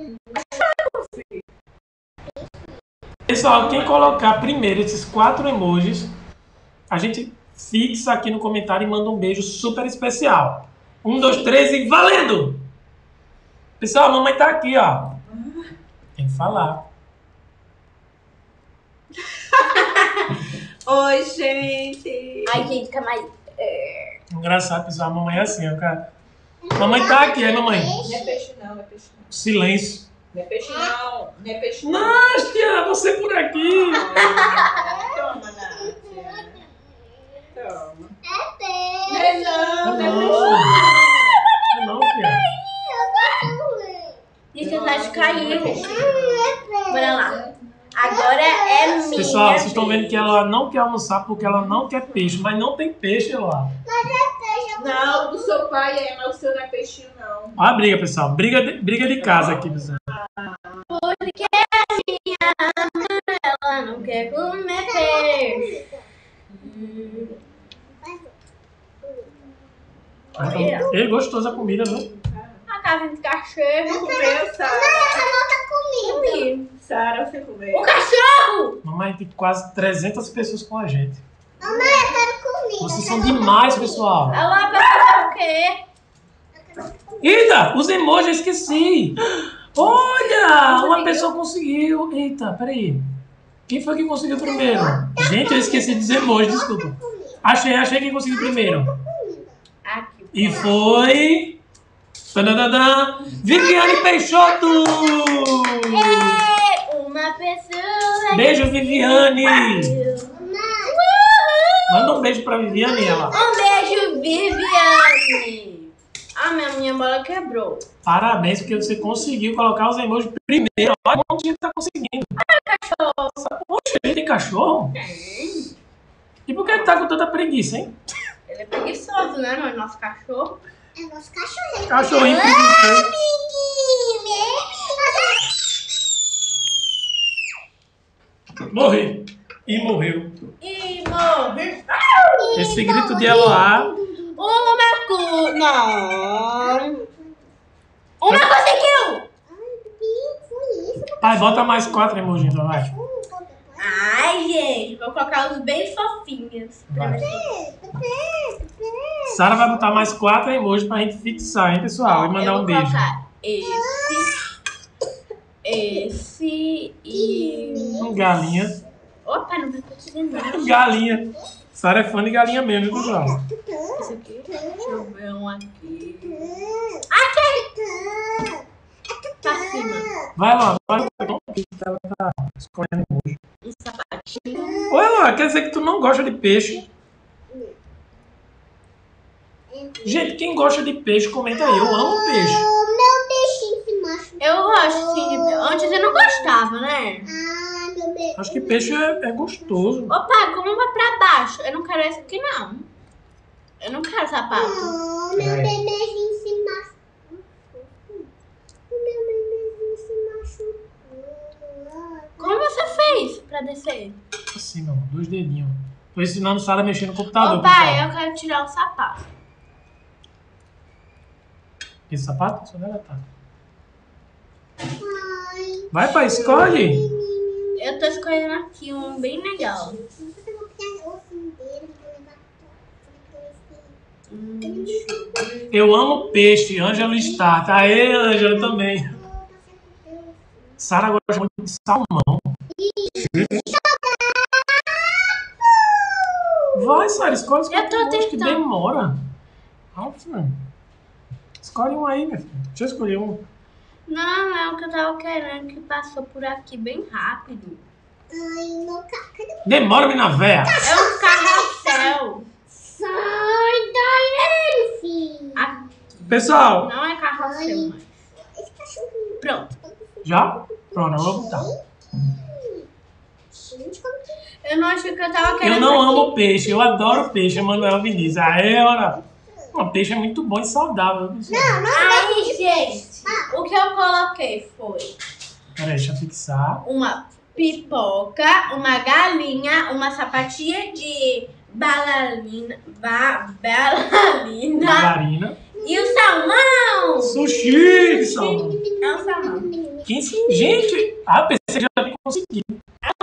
Pessoal, quem colocar primeiro esses 4 emojis, a gente fixa aqui no comentário e manda um beijo super especial. 1, 2, 3 e valendo! Pessoal, a mamãe tá aqui, ó. Tem que falar. Oi, gente! Ai, gente, calma aí. Engraçado, pessoal. A mamãe é assim, ó, cara. Mamãe tá aqui, aí, mamãe. Não é peixe não, não é peixe não. Silêncio. Não é peixe não, não é peixe não. Nádia, você por aqui. Toma, Nádia. Toma. É Não é não, não é peixe Não, não, filha. Deixa eu de cair. Bora lá. Agora é minha. Pessoal, vocês estão vendo que ela não quer almoçar porque ela não quer peixe, mas não tem peixe lá. não, do seu pai é, mas o seu não é peixinho não. Olha a briga, pessoal. Briga de casa aqui, pessoal. Porque a minha mãe, ela não quer comer peixe. Ele gostoso a comida, viu? A casa de cachorro. Comeu, Sara. Comi. Sara, você comeu. O cachorro! Mamãe tem quase 300 pessoas com a gente. Mamãe, eu quero comida. Vocês são demais, pessoal. Ela vai fazer o quê? Eita, os emojis eu esqueci. Olha, uma pessoa conseguiu. Eita, peraí. Quem foi que conseguiu primeiro? Gente, eu esqueci dos emojis, desculpa. Achei quem conseguiu primeiro. Aqui. E foi... Tadadadã, Viviane Peixoto! Uma pessoa. Beijo, Viviane! Manda um beijo pra Viviane, ela. Um beijo, Viviane. minha bola quebrou. Parabéns, porque você conseguiu colocar os emojis primeiro. Olha um monte de gente tá conseguindo. Cachorro. Poxa, ele tem cachorro? Tem. E por que ele tá com tanta preguiça, hein? Ele é preguiçoso, né? Não é nosso cachorro. É nosso cachorrinho. Cachorrinho preguiçoso. Morri. E morreu. E morreu. Esse grito de Eloá. Uma cu... Não. Uma conseguiu. Pai, bota mais 4 emojis, então vai. Ai, gente. Vou colocar os bem fofinhos. Pra Vai. vocês. Sara vai botar mais 4 emojis pra gente fixar, hein, pessoal? E mandar um beijo. Eu vou colocar esse e... Galinha. Opa, não vai conseguir não. Galinha. Sara é fã de galinha mesmo, hein, pessoal? Esse aqui. Deixa eu ver um aqui. Pra cima. Vai lá, vai. Ela tá escolhendo emoji. Um sapatinho. Ô, Eloá, quer dizer que tu não gosta de peixe? Gente, quem gosta de peixe, comenta aí. Eu amo peixe. Meu peixinho se machucou. Eu gosto, sim. Antes eu não gostava, né? Meu bebê. Acho que peixe é gostoso. Opa, como vai pra baixo? Eu não quero esse aqui, não. Eu não quero sapato. Meu bebezinho se machucou. Meu bebezinho se machucou. Como você fez pra descer? Assim, meu amor, 2 dedinhos. Tô ensinando Sara a mexer no computador, Opa, pessoal. eu quero tirar o sapato. Esse sapato? Só dela tá. Ai. Vai, pai, escolhe. Eu tô escolhendo aqui um bem legal. Eu vou pegar o ossinho dele, vou levar Eu amo peixe. Ângela está. Tá aí, Ângela também. Sara gosta muito de salmão. Vai, Sara, escolhe os Eu tô emoji que tentando. demora. Nossa. Escolhe um aí, minha filha. Deixa eu escolher um. Não, é o que eu tava querendo, que passou por aqui bem rápido. Ai, meu cadê? Demora, mina véia. É um carrossel. Sai daí, filho. Ah, Pessoal, não é carrossel, mas... Esse cachorrinho. Pronto. já? Pronto, eu vou botar. Gente, como que... Eu não achei que eu tava querendo Eu não aqui. amo peixe, eu adoro peixe, Manuel Vinícius. Aê, ora. O peixe é muito bom e saudável. Aí, gente, o que eu coloquei foi Peraí, deixa eu fixar. uma pipoca, uma galinha, uma sapatilha de bailarina, bailarina Margarina. e o salmão. Sushi, salmão. É um salmão. Gente, pensei que já tinha conseguido.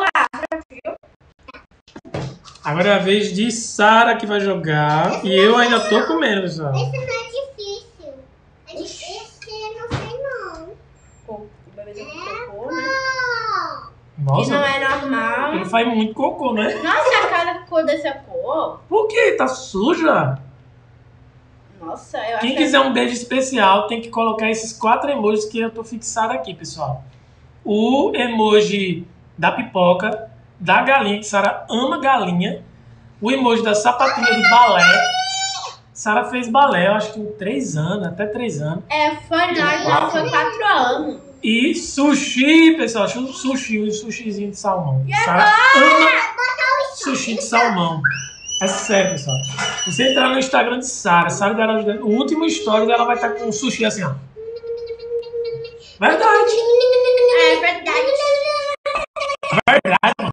Agora é a vez de Sara que vai jogar. E eu ainda tô comendo, pessoal. Esse não é difícil. Esse eu não sei não. O bebê tem cocô, né? Oh, Que não Nossa, é normal. ele faz muito cocô, né? Nossa, a cara cor dessa cor. Por quê? Tá suja? Nossa, eu acho Quem quiser um beijo especial tem que colocar esses 4 emojis que eu tô fixado aqui, pessoal. O emoji da pipoca, da galinha, que Sara ama galinha. O emoji da sapatinha de balé. Sara fez balé, eu acho que em 3 anos, até 3 anos. foi nós, foi 4 anos. E sushi, pessoal, sushi, um sushizinho de salmão. Sara ama sushi de salmão. É sério, pessoal. Você entrar no Instagram de Sara, Sara de Araújo, o último story dela vai estar com um sushi assim, ó. Verdade. É verdade. Verdade, mano.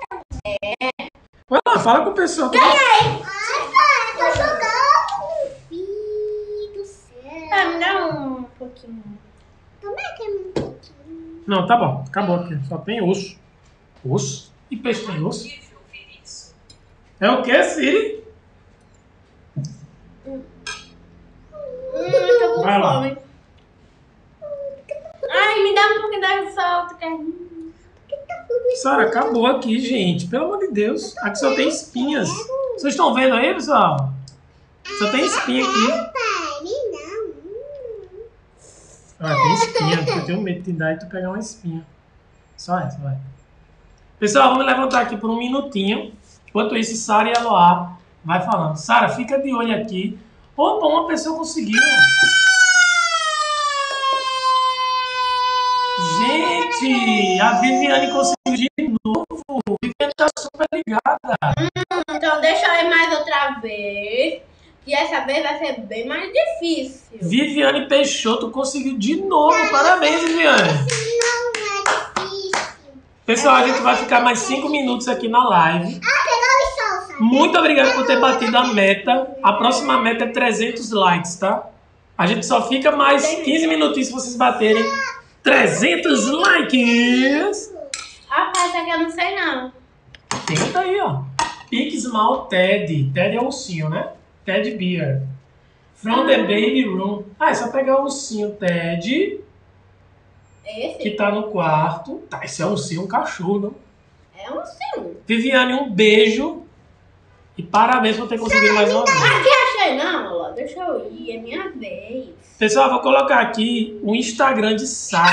Vai lá, fala com o pessoal. ai, pai, tô jogando. Filho do céu. Ah, me dá um pouquinho. Como é que é um pouquinho? Não, tá bom. Acabou aqui. Só tem osso. Osso? E peixe tem osso? É o que, Siri? Tô com Vai lá. fome. Ai, me dá um pouquinho da solta, carninha. Sara, acabou aqui, gente. Pelo amor de Deus. Aqui só tem espinhas. Vocês estão vendo aí, pessoal? Só tem espinha aqui. Pai, me dá. Tem espinha. Eu tenho medo de dar e tu pegar uma espinha. Só essa, vai. Pessoal, vamos levantar aqui por um minutinho. Enquanto isso, Sara e Eloá vai falando. Sara, fica de olho aqui. Opa, uma pessoa conseguiu. Gente, a Viviane conseguiu de novo. A Viviane tá super ligada. Então deixa eu ir mais outra vez. E essa vez vai ser bem mais difícil. Viviane Peixoto conseguiu de novo. Parabéns, Viviane. Não é difícil. Pessoal, a gente vai ficar mais 5 minutos aqui na live. Pegou o sol, sabe? Muito obrigado por ter batido a meta. A próxima meta é 300 likes, tá? A gente só fica mais 15 minutinhos se vocês baterem 300 likes. Rapaz, essa aqui eu não sei não. Tenta aí, ó. Pink Small Ted. Ted é o ursinho, né? Ted Bear. From the Baby Room. Ah, é só pegar o ursinho Ted, Esse? que tá no quarto. Tá, esse é um ursinho, um cachorro, não? É um sim. Viviane, um beijo. E parabéns por ter conseguido mais uma vez. Aqui achei não, Lola. Deixa eu ir, é minha vez. Pessoal, vou colocar aqui o Instagram de Sara.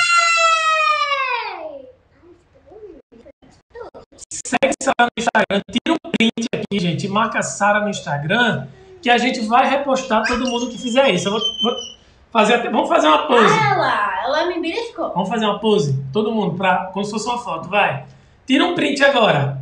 Segue Sara no Instagram, tira um print aqui, gente, e marca Sara no Instagram, que a gente vai repostar todo mundo que fizer isso. Eu vou fazer até, vamos fazer uma pose. Ela me beliscou. Vamos fazer uma pose? Todo mundo, como se fosse uma foto, vai. Tira um print agora.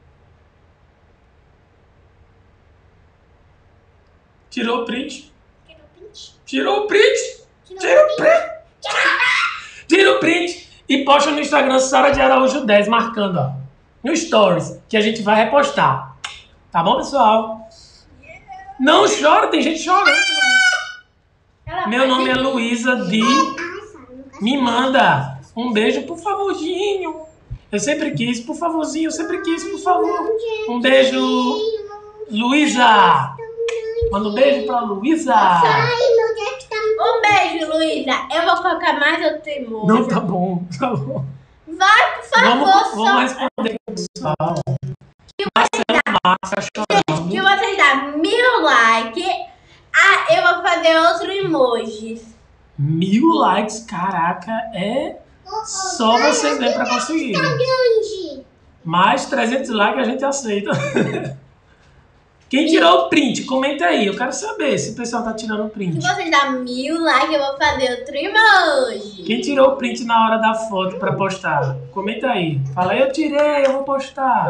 Tirou o print? Tirou o print? Tira o print! Tira o print e posta no Instagram Sara de Araújo 10, marcando, ó, no Stories, que a gente vai repostar. Tá bom, pessoal? Não chora, tem gente chorando. Meu nome é Luísa de... Me manda um beijo, por favorzinho. Eu sempre quis, por favorzinho, eu sempre quis, por favor. Um beijo, Luísa. Manda um beijo pra Luísa. Um beijo, Luísa. Eu vou colocar mais outro emoji. Não, tá bom, tá bom. Vai, por favor, Vamos responder pro pessoal. Marcelo Massa chorando. que vocês dão 1000 likes. Ah, eu vou fazer outro emoji. 1000 likes, caraca, é só vocês verem pra conseguir. Mais 300 likes a gente aceita. Quem tirou o print, comenta aí. Eu quero saber se o pessoal tá tirando o print. Se vocês dão 1000 likes, eu vou fazer outro emoji. Quem tirou o print na hora da foto pra postar? Comenta aí. Fala, eu tirei, eu vou postar.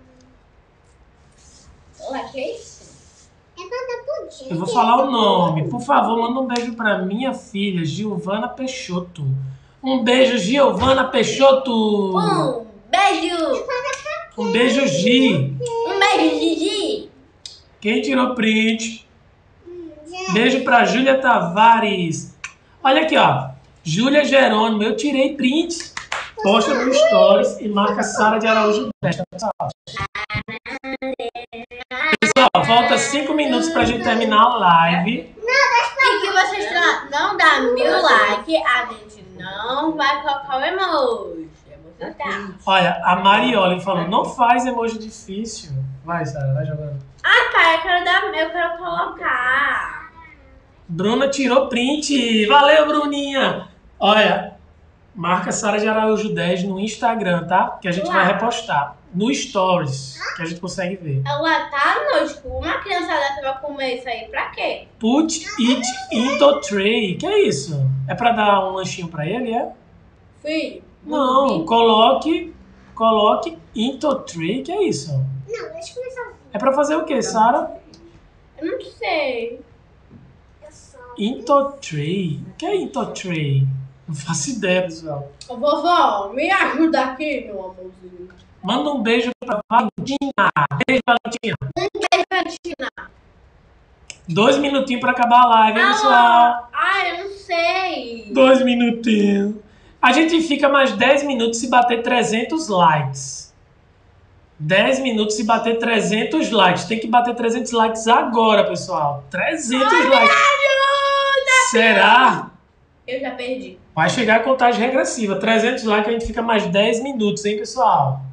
Olha, que é isso? Eu vou falar o nome. Por favor, manda um beijo pra minha filha, Giovana Peixoto. Um beijo, Giovana Peixoto. Um beijo. Um beijo, Gi. Um beijo, Gigi. Quem tirou print? Beijo pra Júlia Tavares. Olha aqui, ó. Júlia Jerônimo, eu tirei print. Posta no Stories e marca Sara de Araújo 10. Pessoal, falta 5 minutos pra gente terminar a live. E que vocês não dão 1000 likes, a gente não vai colocar o emoji. Você tá. Olha, a Marioli falou, não faz emoji difícil. Vai, Sara, vai jogando. Ah, pai, eu quero colocar. Bruna tirou print. Valeu, Bruninha. Olha, marca Sara de Araújo 10 no Instagram, tá? Que a gente vai repostar. No Stories, que a gente consegue ver. Ela tá à noite. Uma criança dessa vai comer isso aí pra quê? Put it into tray. Que é isso? É pra dar um lanchinho pra ele, é? Filho. Não, coloque into tray. Que é isso? Não, deixa eu começar. É pra fazer o quê, Sara? Eu não sei. Into tray. O que é into tray? Não faço ideia, pessoal. Ô, vovó, me ajuda aqui, meu amorzinho. Manda um beijo pra Valentina. Beijo, Valentina. Beijo, Valentina. 2 minutinhos pra acabar a live, hein, pessoal? Ai, eu não sei. 2 minutinhos. A gente fica mais 10 minutos se bater 300 likes. 10 minutos se bater 300 likes. Tem que bater 300 likes agora, pessoal. 300 likes. Me ajuda! Será? Eu já perdi. Vai chegar a contagem regressiva. 300 likes, a gente fica mais 10 minutos, hein, pessoal?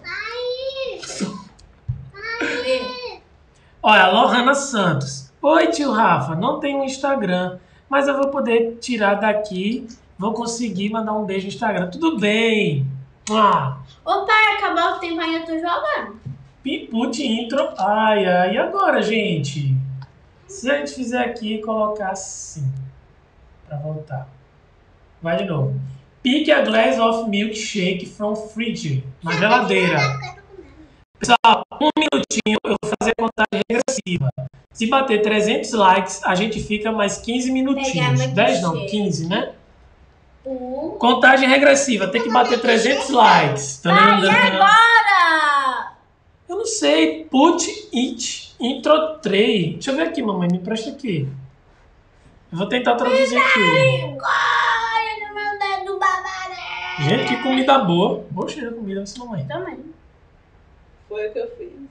Olha, Lohana Santos. Oi, tio Rafa. Não tenho um Instagram, mas eu vou poder tirar daqui. Vou conseguir mandar um beijo no Instagram. Tudo bem. Ô, pai, acabou o tempo aí, eu tô jogando. Put intro. Ai, ai. E agora, gente? Se a gente fizer aqui e colocar assim, pra voltar. Vai de novo. Pick a glass of milkshake from fridge. Na geladeira. Pessoal, um minutinho, eu vou fazer a contagem regressiva. Se bater 300 likes, a gente fica mais 15 minutinhos. 10 não, 15, né? Contagem regressiva, tem que bater 300 likes. E agora? Eu não sei. Put it intro tray. Deixa eu ver aqui, mamãe, me empresta aqui. Eu vou tentar traduzir aqui. Agora no meu dedo babaré. Gente, que comida boa. Boa cheira de comida, você mamãe. Também. Foi o que eu fiz.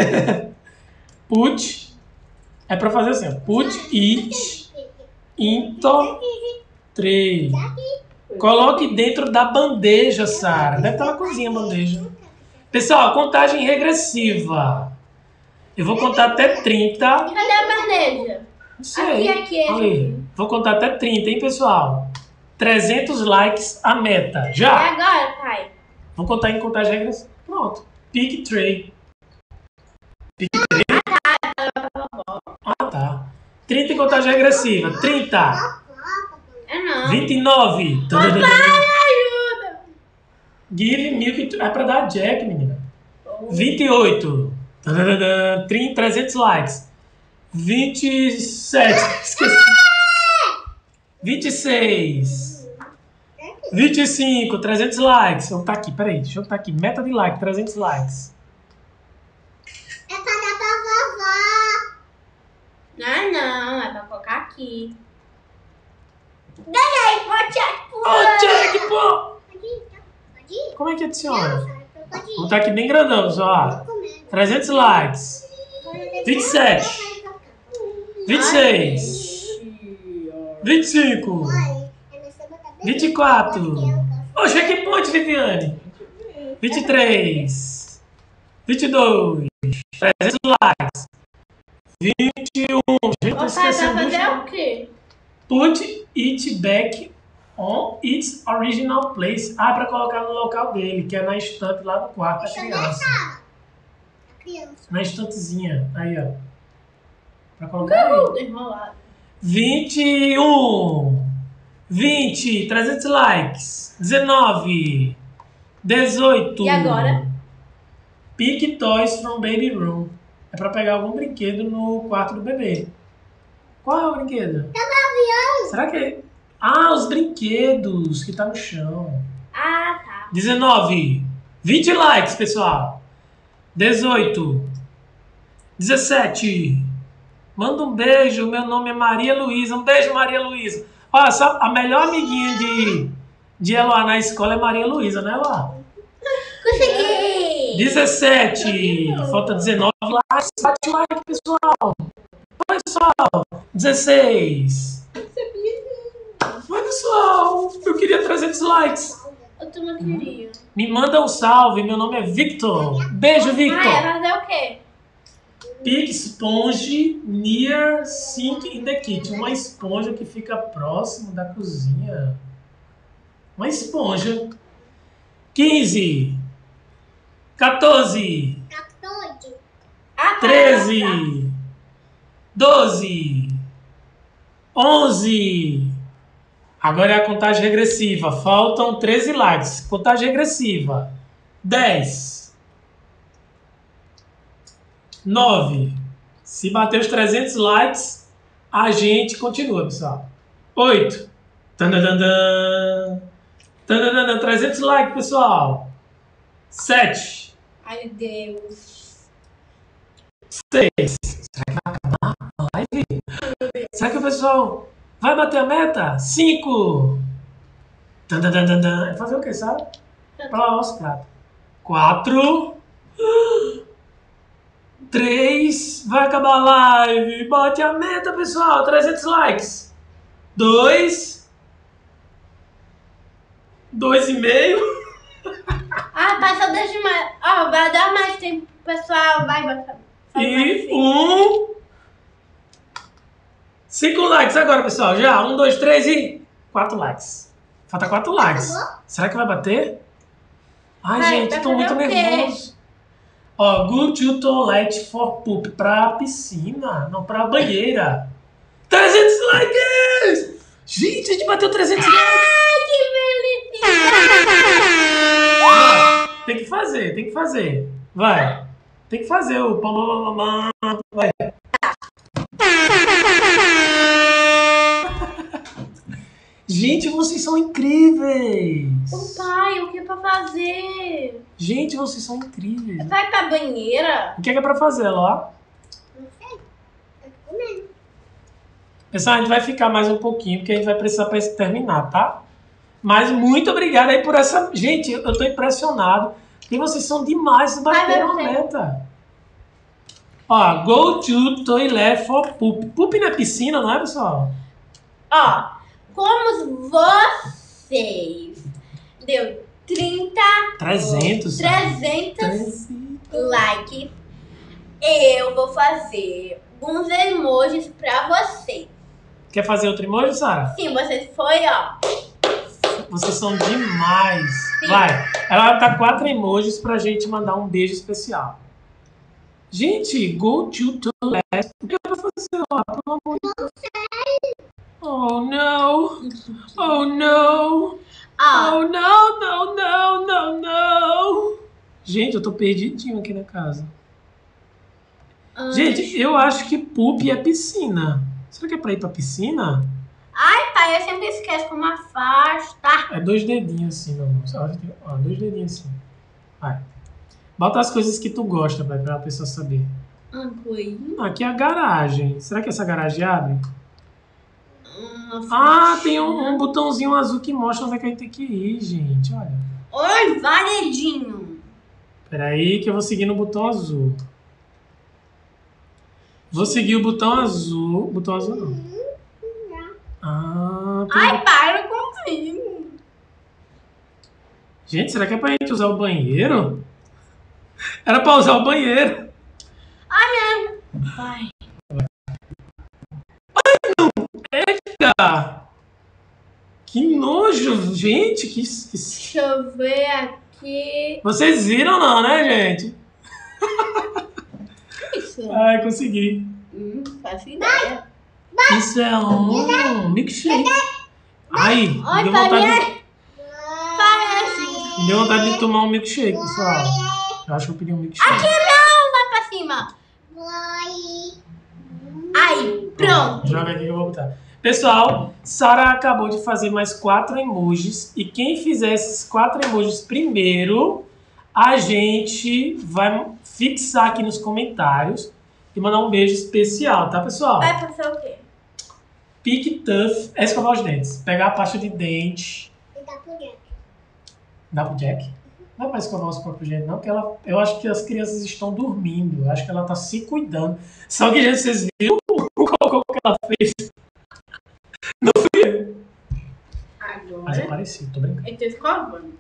Put. É pra fazer assim, ó. Put it into tray. Coloque dentro da bandeja, Sara. Deve estar na cozinha a bandeja. Pessoal, contagem regressiva. Eu vou contar até 30. Cadê a bandeja? Não sei. Aqui. Ali. Vou contar até 30, hein, pessoal? 300 likes a meta. E Já. agora, pai? Vou contar em contagem regressiva. Pronto. Pick tray. Pick tray. Ah, tá. 30 em contagem regressiva. 30. Não. 29. Papai, ajuda. Give milk to... É pra dar Jack, menina. 28. 30, 300 likes. 27. Esqueci. 26. 25. 300 likes. Vamos tá aqui, peraí. Deixa eu botar aqui. Meta de like, 300 likes. É pra dar pra vovó. Não. É pra colocar aqui. Ganhei, pode Ô, Jack, pô! Pode ir, tá? Pode ir? Como é que adiciona? Não, pode ir. Vou botar aqui bem grandão, pessoal. 300 likes. 27. 26. 25. 24. Ô, checkpoint, Viviane. 23. 22. 300 likes. 21. Gente, tô Ô, pai, vai esquecendo fazer do... o quê? Put it back on its original place. Ah, pra colocar no local dele, que é na estante lá do quarto da criança. Na estantezinha. Aí, ó. Pra colocar aí. Enrolado. 21. 20. 300 likes. 19. 18. E agora? Pick toys from baby room. É pra pegar algum brinquedo no quarto do bebê. Qual é o brinquedo? Será que é? Ah, os brinquedos que tá no chão. Ah, tá. 19. 20 likes, pessoal. 18. 17. Manda um beijo. Meu nome é Maria Luísa. Um beijo, Maria Luísa. Olha, só a melhor amiguinha de Eloá na escola é Maria Luísa, né, Eloá? Consegui! 17. Falta 19 likes. Bate o like, pessoal. Oi, pessoal. 16. Oi, pessoal. Eu queria 300 likes. Eu também queria. Me manda um salve. Meu nome é Victor. Beijo, Victor. Ah, é fazer o quê? Pick sponge near sink in the kitchen. Uma esponja que fica próximo da cozinha. Uma esponja. 15. 14. 13. 12. 11. Agora é a contagem regressiva. Faltam 13 likes. Contagem regressiva. 10. 9. Se bater os 300 likes, a gente continua, pessoal. 8. Tandadandan. Tandadandan. 300 likes, pessoal. 7. Ai, Deus. 6. Será que vai acabar a live? Será que o pessoal vai bater a meta? 5. É fazer o que, sabe? Pra lavar os pratos. 4. 3. Vai acabar a live. Bate a meta, pessoal. 300 likes. 2. 2,5. Ah, pai, só deixa mais. Ó, vai dar mais tempo, pessoal. Vai botar. E 1. 5 likes agora, pessoal. Já. 1, 2, 3 e 4 likes. Falta 4 likes. Será que vai bater? Ai, Vai, gente, vai tô muito fazer o quê? nervoso. Ó, go to toilet for poop. Pra piscina. Não, pra banheira. 300 likes! Gente, a gente bateu 300 likes. Ai, que felicidade! Tem que fazer, tem que fazer. Vai. Tem que fazer o pam. Vai. Gente, vocês são incríveis. Ô pai, o que é pra fazer? Gente, vocês são incríveis. Vai pra banheira? O que é pra fazer, Ló? Não sei. Eu tô comendo. Pessoal, a gente vai ficar mais um pouquinho, porque a gente vai precisar para terminar, tá? Mas muito obrigado aí por essa... Gente, eu tô impressionado. E vocês são demais, vocês bateram a meta. Ó, go to toilet for poop. Poop na piscina, não é, pessoal? Ó, como vocês deu 300 likes, eu vou fazer uns emojis pra vocês. Quer fazer outro emoji, Sara? Sim, vocês foi, ó. Vocês são demais. Sim. Vai. Ela vai dar 4 emojis pra gente mandar um beijo especial. Gente, go to toilet. O que eu vou fazer lá? Pelo amor de Deus. Oh, não. Oh, não. Ó, Oh, não. Gente, eu tô perdidinho aqui na casa. Gente, eu acho que poop é piscina. Será que é pra ir pra piscina? ai, pai, eu sempre esqueço como afasta. É 2 dedinhos assim, meu amor. Ó, 2 dedinhos assim. Vai. Bota as coisas que tu gosta, pai, pra pessoa saber. Aqui é a garagem. Será que essa garagem abre? Ah, tem um botãozinho azul que mostra onde é que a gente tem que ir, gente. Olha. Oi, varedinho. Peraí que eu vou seguir no botão azul. Vou seguir o botão azul. Botão azul não. Ah, tem... Ai, pai, eu não consigo. Gente, será que é pra gente usar o banheiro? Era pra usar o banheiro. Pai. Eita! Que nojo, gente. Deixa eu ver aqui. Vocês viram não, né, gente? Isso. Ai, consegui. Faço ideia. Isso é um milkshake. Ai, me Ai, deu vontade de... Parece. Me deu vontade de tomar um milkshake, pessoal. Eu acho que eu pedi um milkshake. Aqui não, vai pra cima. Vai. Aí, pronto. Joga aqui que eu vou botar. Pessoal, Sara acabou de fazer mais 4 emojis. E quem fizer esses 4 emojis primeiro, a gente vai fixar aqui nos comentários e mandar um beijo especial, tá, pessoal? Vai fazer o quê? Pique Tough é escovar os dentes. Pegar a pasta de dente. E dá pro Jack. Dá pro Jack? Não é pra escovar os próprios dentes, não, porque eu acho que as crianças estão dormindo. Eu acho que ela tá se cuidando. Só que, gente, vocês viram o cocô que ela fez? Não fui eu. Mas eu Agora, pareci, tô brincando. eu tô escovando.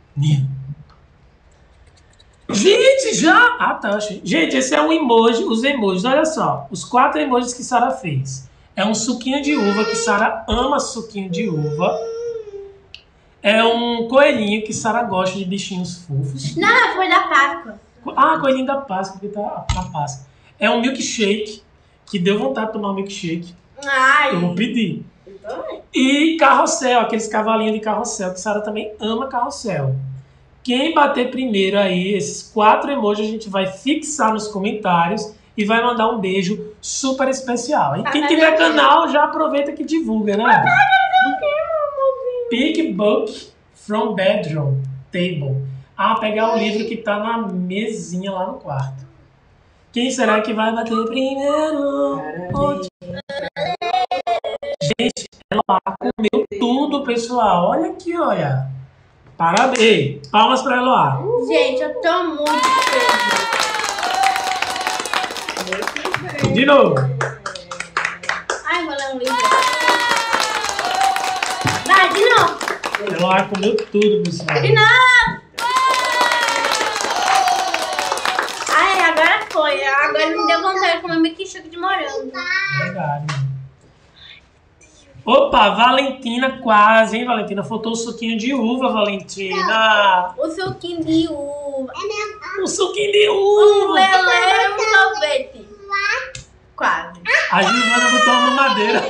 Gente, já... Ah, tá, achei. Gente, esse é um emoji, os emojis. Olha só, os 4 emojis que Sara fez. É um suquinho de uva, que Sara ama suquinho de uva. É um coelhinho, que Sara gosta de bichinhos fofos. Não, foi da Páscoa. Ah, coelhinho da Páscoa, que tá na Páscoa. É um milkshake, que deu vontade de tomar um milkshake. Ai. Eu vou pedir. Eu também. E carrossel, aqueles cavalinhos de carrossel, que Sara também ama carrossel. Quem bater primeiro aí, esses 4 emojis, a gente vai fixar nos comentários e vai mandar um beijo super especial. E quem tiver canal, já aproveita que divulga, né? Pick book from bedroom table. Ah, pegar o livro que tá na mesinha lá no quarto. Quem será que vai bater primeiro? Gente, ela comeu tudo, pessoal. Olha aqui, olha. Parabéns. Ei, palmas pra Eloá. Gente, eu tô muito feliz. De novo. Ai, vou ler um livro. Vai, de novo. Eloá comeu tudo, pessoal. De novo. Ai, agora foi. Agora me deu vontade de comer milkshake de morango. Verdade. Opa, Valentina quase, hein, Valentina? Faltou o suquinho de uva, Valentina. O suquinho de uva. O suquinho de Um uva. lelê, um sorvete. Quase. A Giovana botou uma mamadeira.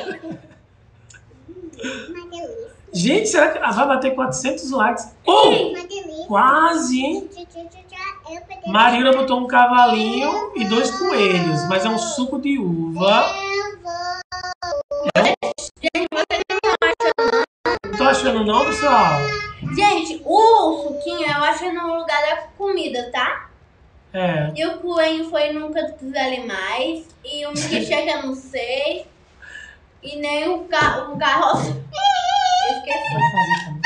Uma delícia. Gente, será que ela vai bater 400 likes? Oh, Uma delícia. quase, hein? Tchau, tchau, tchau. Eu peguei. Marina botou um cavalinho e 2 coelhos, mas é um suco de uva. Eu vou. Gente, vocês não acham, Não tô achando não, pessoal? não? Gente, o suquinho eu achei no lugar da comida, tá? É. E o coelho foi no canto dos animais. E o milkshake eu não sei. E nem o carroça. Eu esqueci. Vai fazer também.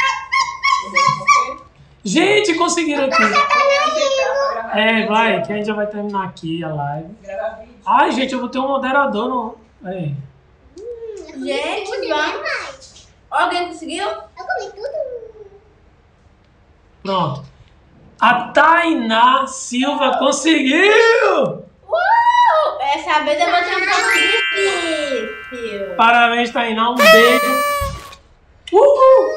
Gente, conseguiram aqui. É, vai, que a gente já vai terminar aqui a live. Ai, gente, eu vou ter um moderador no... Aí. Gente, vamos. Alguém conseguiu? Eu comi tudo. Pronto. A Tainá Silva conseguiu! Essa vez eu vou ter um pouco difícil. Parabéns, Tainá. Um beijo. Uhul!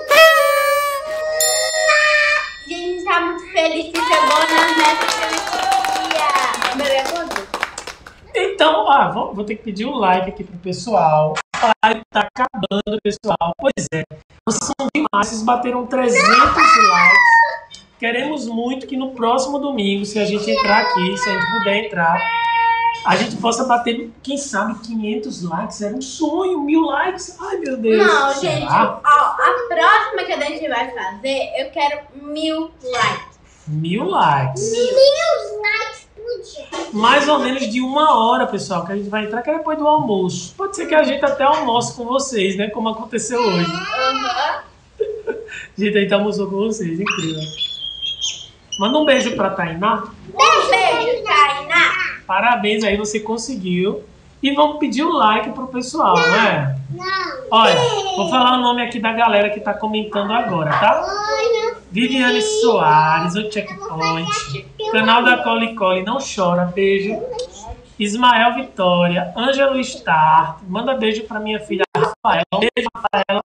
A gente tá muito feliz que chegou nas metas que eu queria. Bebê, Então, vou ter que pedir um like aqui pro pessoal. A live tá acabando, pessoal. Pois é, vocês são demais. Vocês bateram 300 likes. Queremos muito que no próximo domingo, se a gente entrar aqui, se a gente puder entrar, a gente possa bater, quem sabe, 500 likes. Era um sonho, 1000 likes. Ai, meu Deus. Não, Será? gente, ó, a próxima que a gente vai fazer, eu quero 1000 likes. 1000 likes. 1000 likes por dia. Mais ou menos de 1 hora, pessoal, que a gente vai entrar, que é depois do almoço. Pode ser que a gente até almoce com vocês, né? Como aconteceu hoje. Aham. A gente aí almoçou com vocês, incrível. Manda um beijo pra Tainá. Beijo, Tainá. Parabéns aí, você conseguiu. E vamos pedir o like pro pessoal, né? Não. Olha, vou falar o nome aqui da galera que tá comentando agora, tá? Oi, meu Viviane Soares, o Checkpoint. Canal da Cole Cole, não chora, beijo. Ismael Vitória, Ângelo Star, manda beijo pra minha filha Rafaela. Um beijo, Rafaela.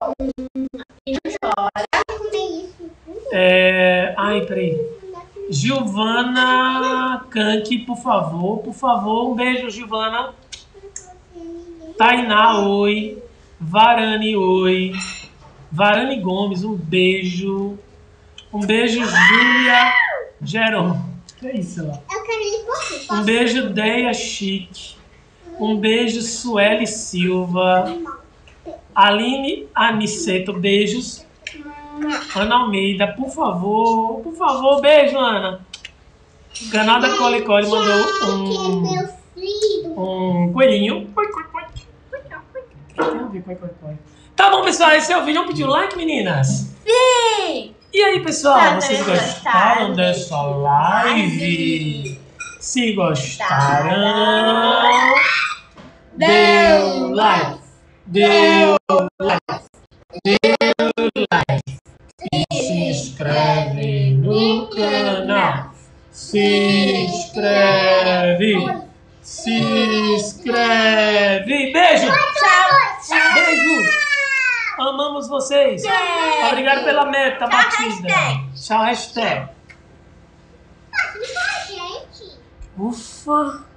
comer isso. Ai, peraí. Giovana Kanki, por favor, um beijo, Giovana. Tainá, oi. Varane, oi. Varane Gomes, um beijo. Um beijo, Júlia Geron. Que é isso lá? Eu quero ir por aqui. Um beijo, Deia Chique. Um beijo, Sueli Silva. Aline Aniceto, beijos. Ana Almeida, por favor, beijo, Ana. O canal da Cole Cole mandou meu filho. um coelhinho. Tem a ver, coi. Tá bom, pessoal, esse é o vídeo. Vamos pedir o like, meninas? Sim! E aí, pessoal, Tá, vocês gostaram gostaram dessa live? Se gostaram, dê um like. Dê um like. Se inscreve no canal. Se inscreve. Beijo. Tchau. Beijo. Amamos vocês. Yeah. Obrigado pela meta Tchau, batida. hashtag. Tchau, hashtag. Gente. Ufa.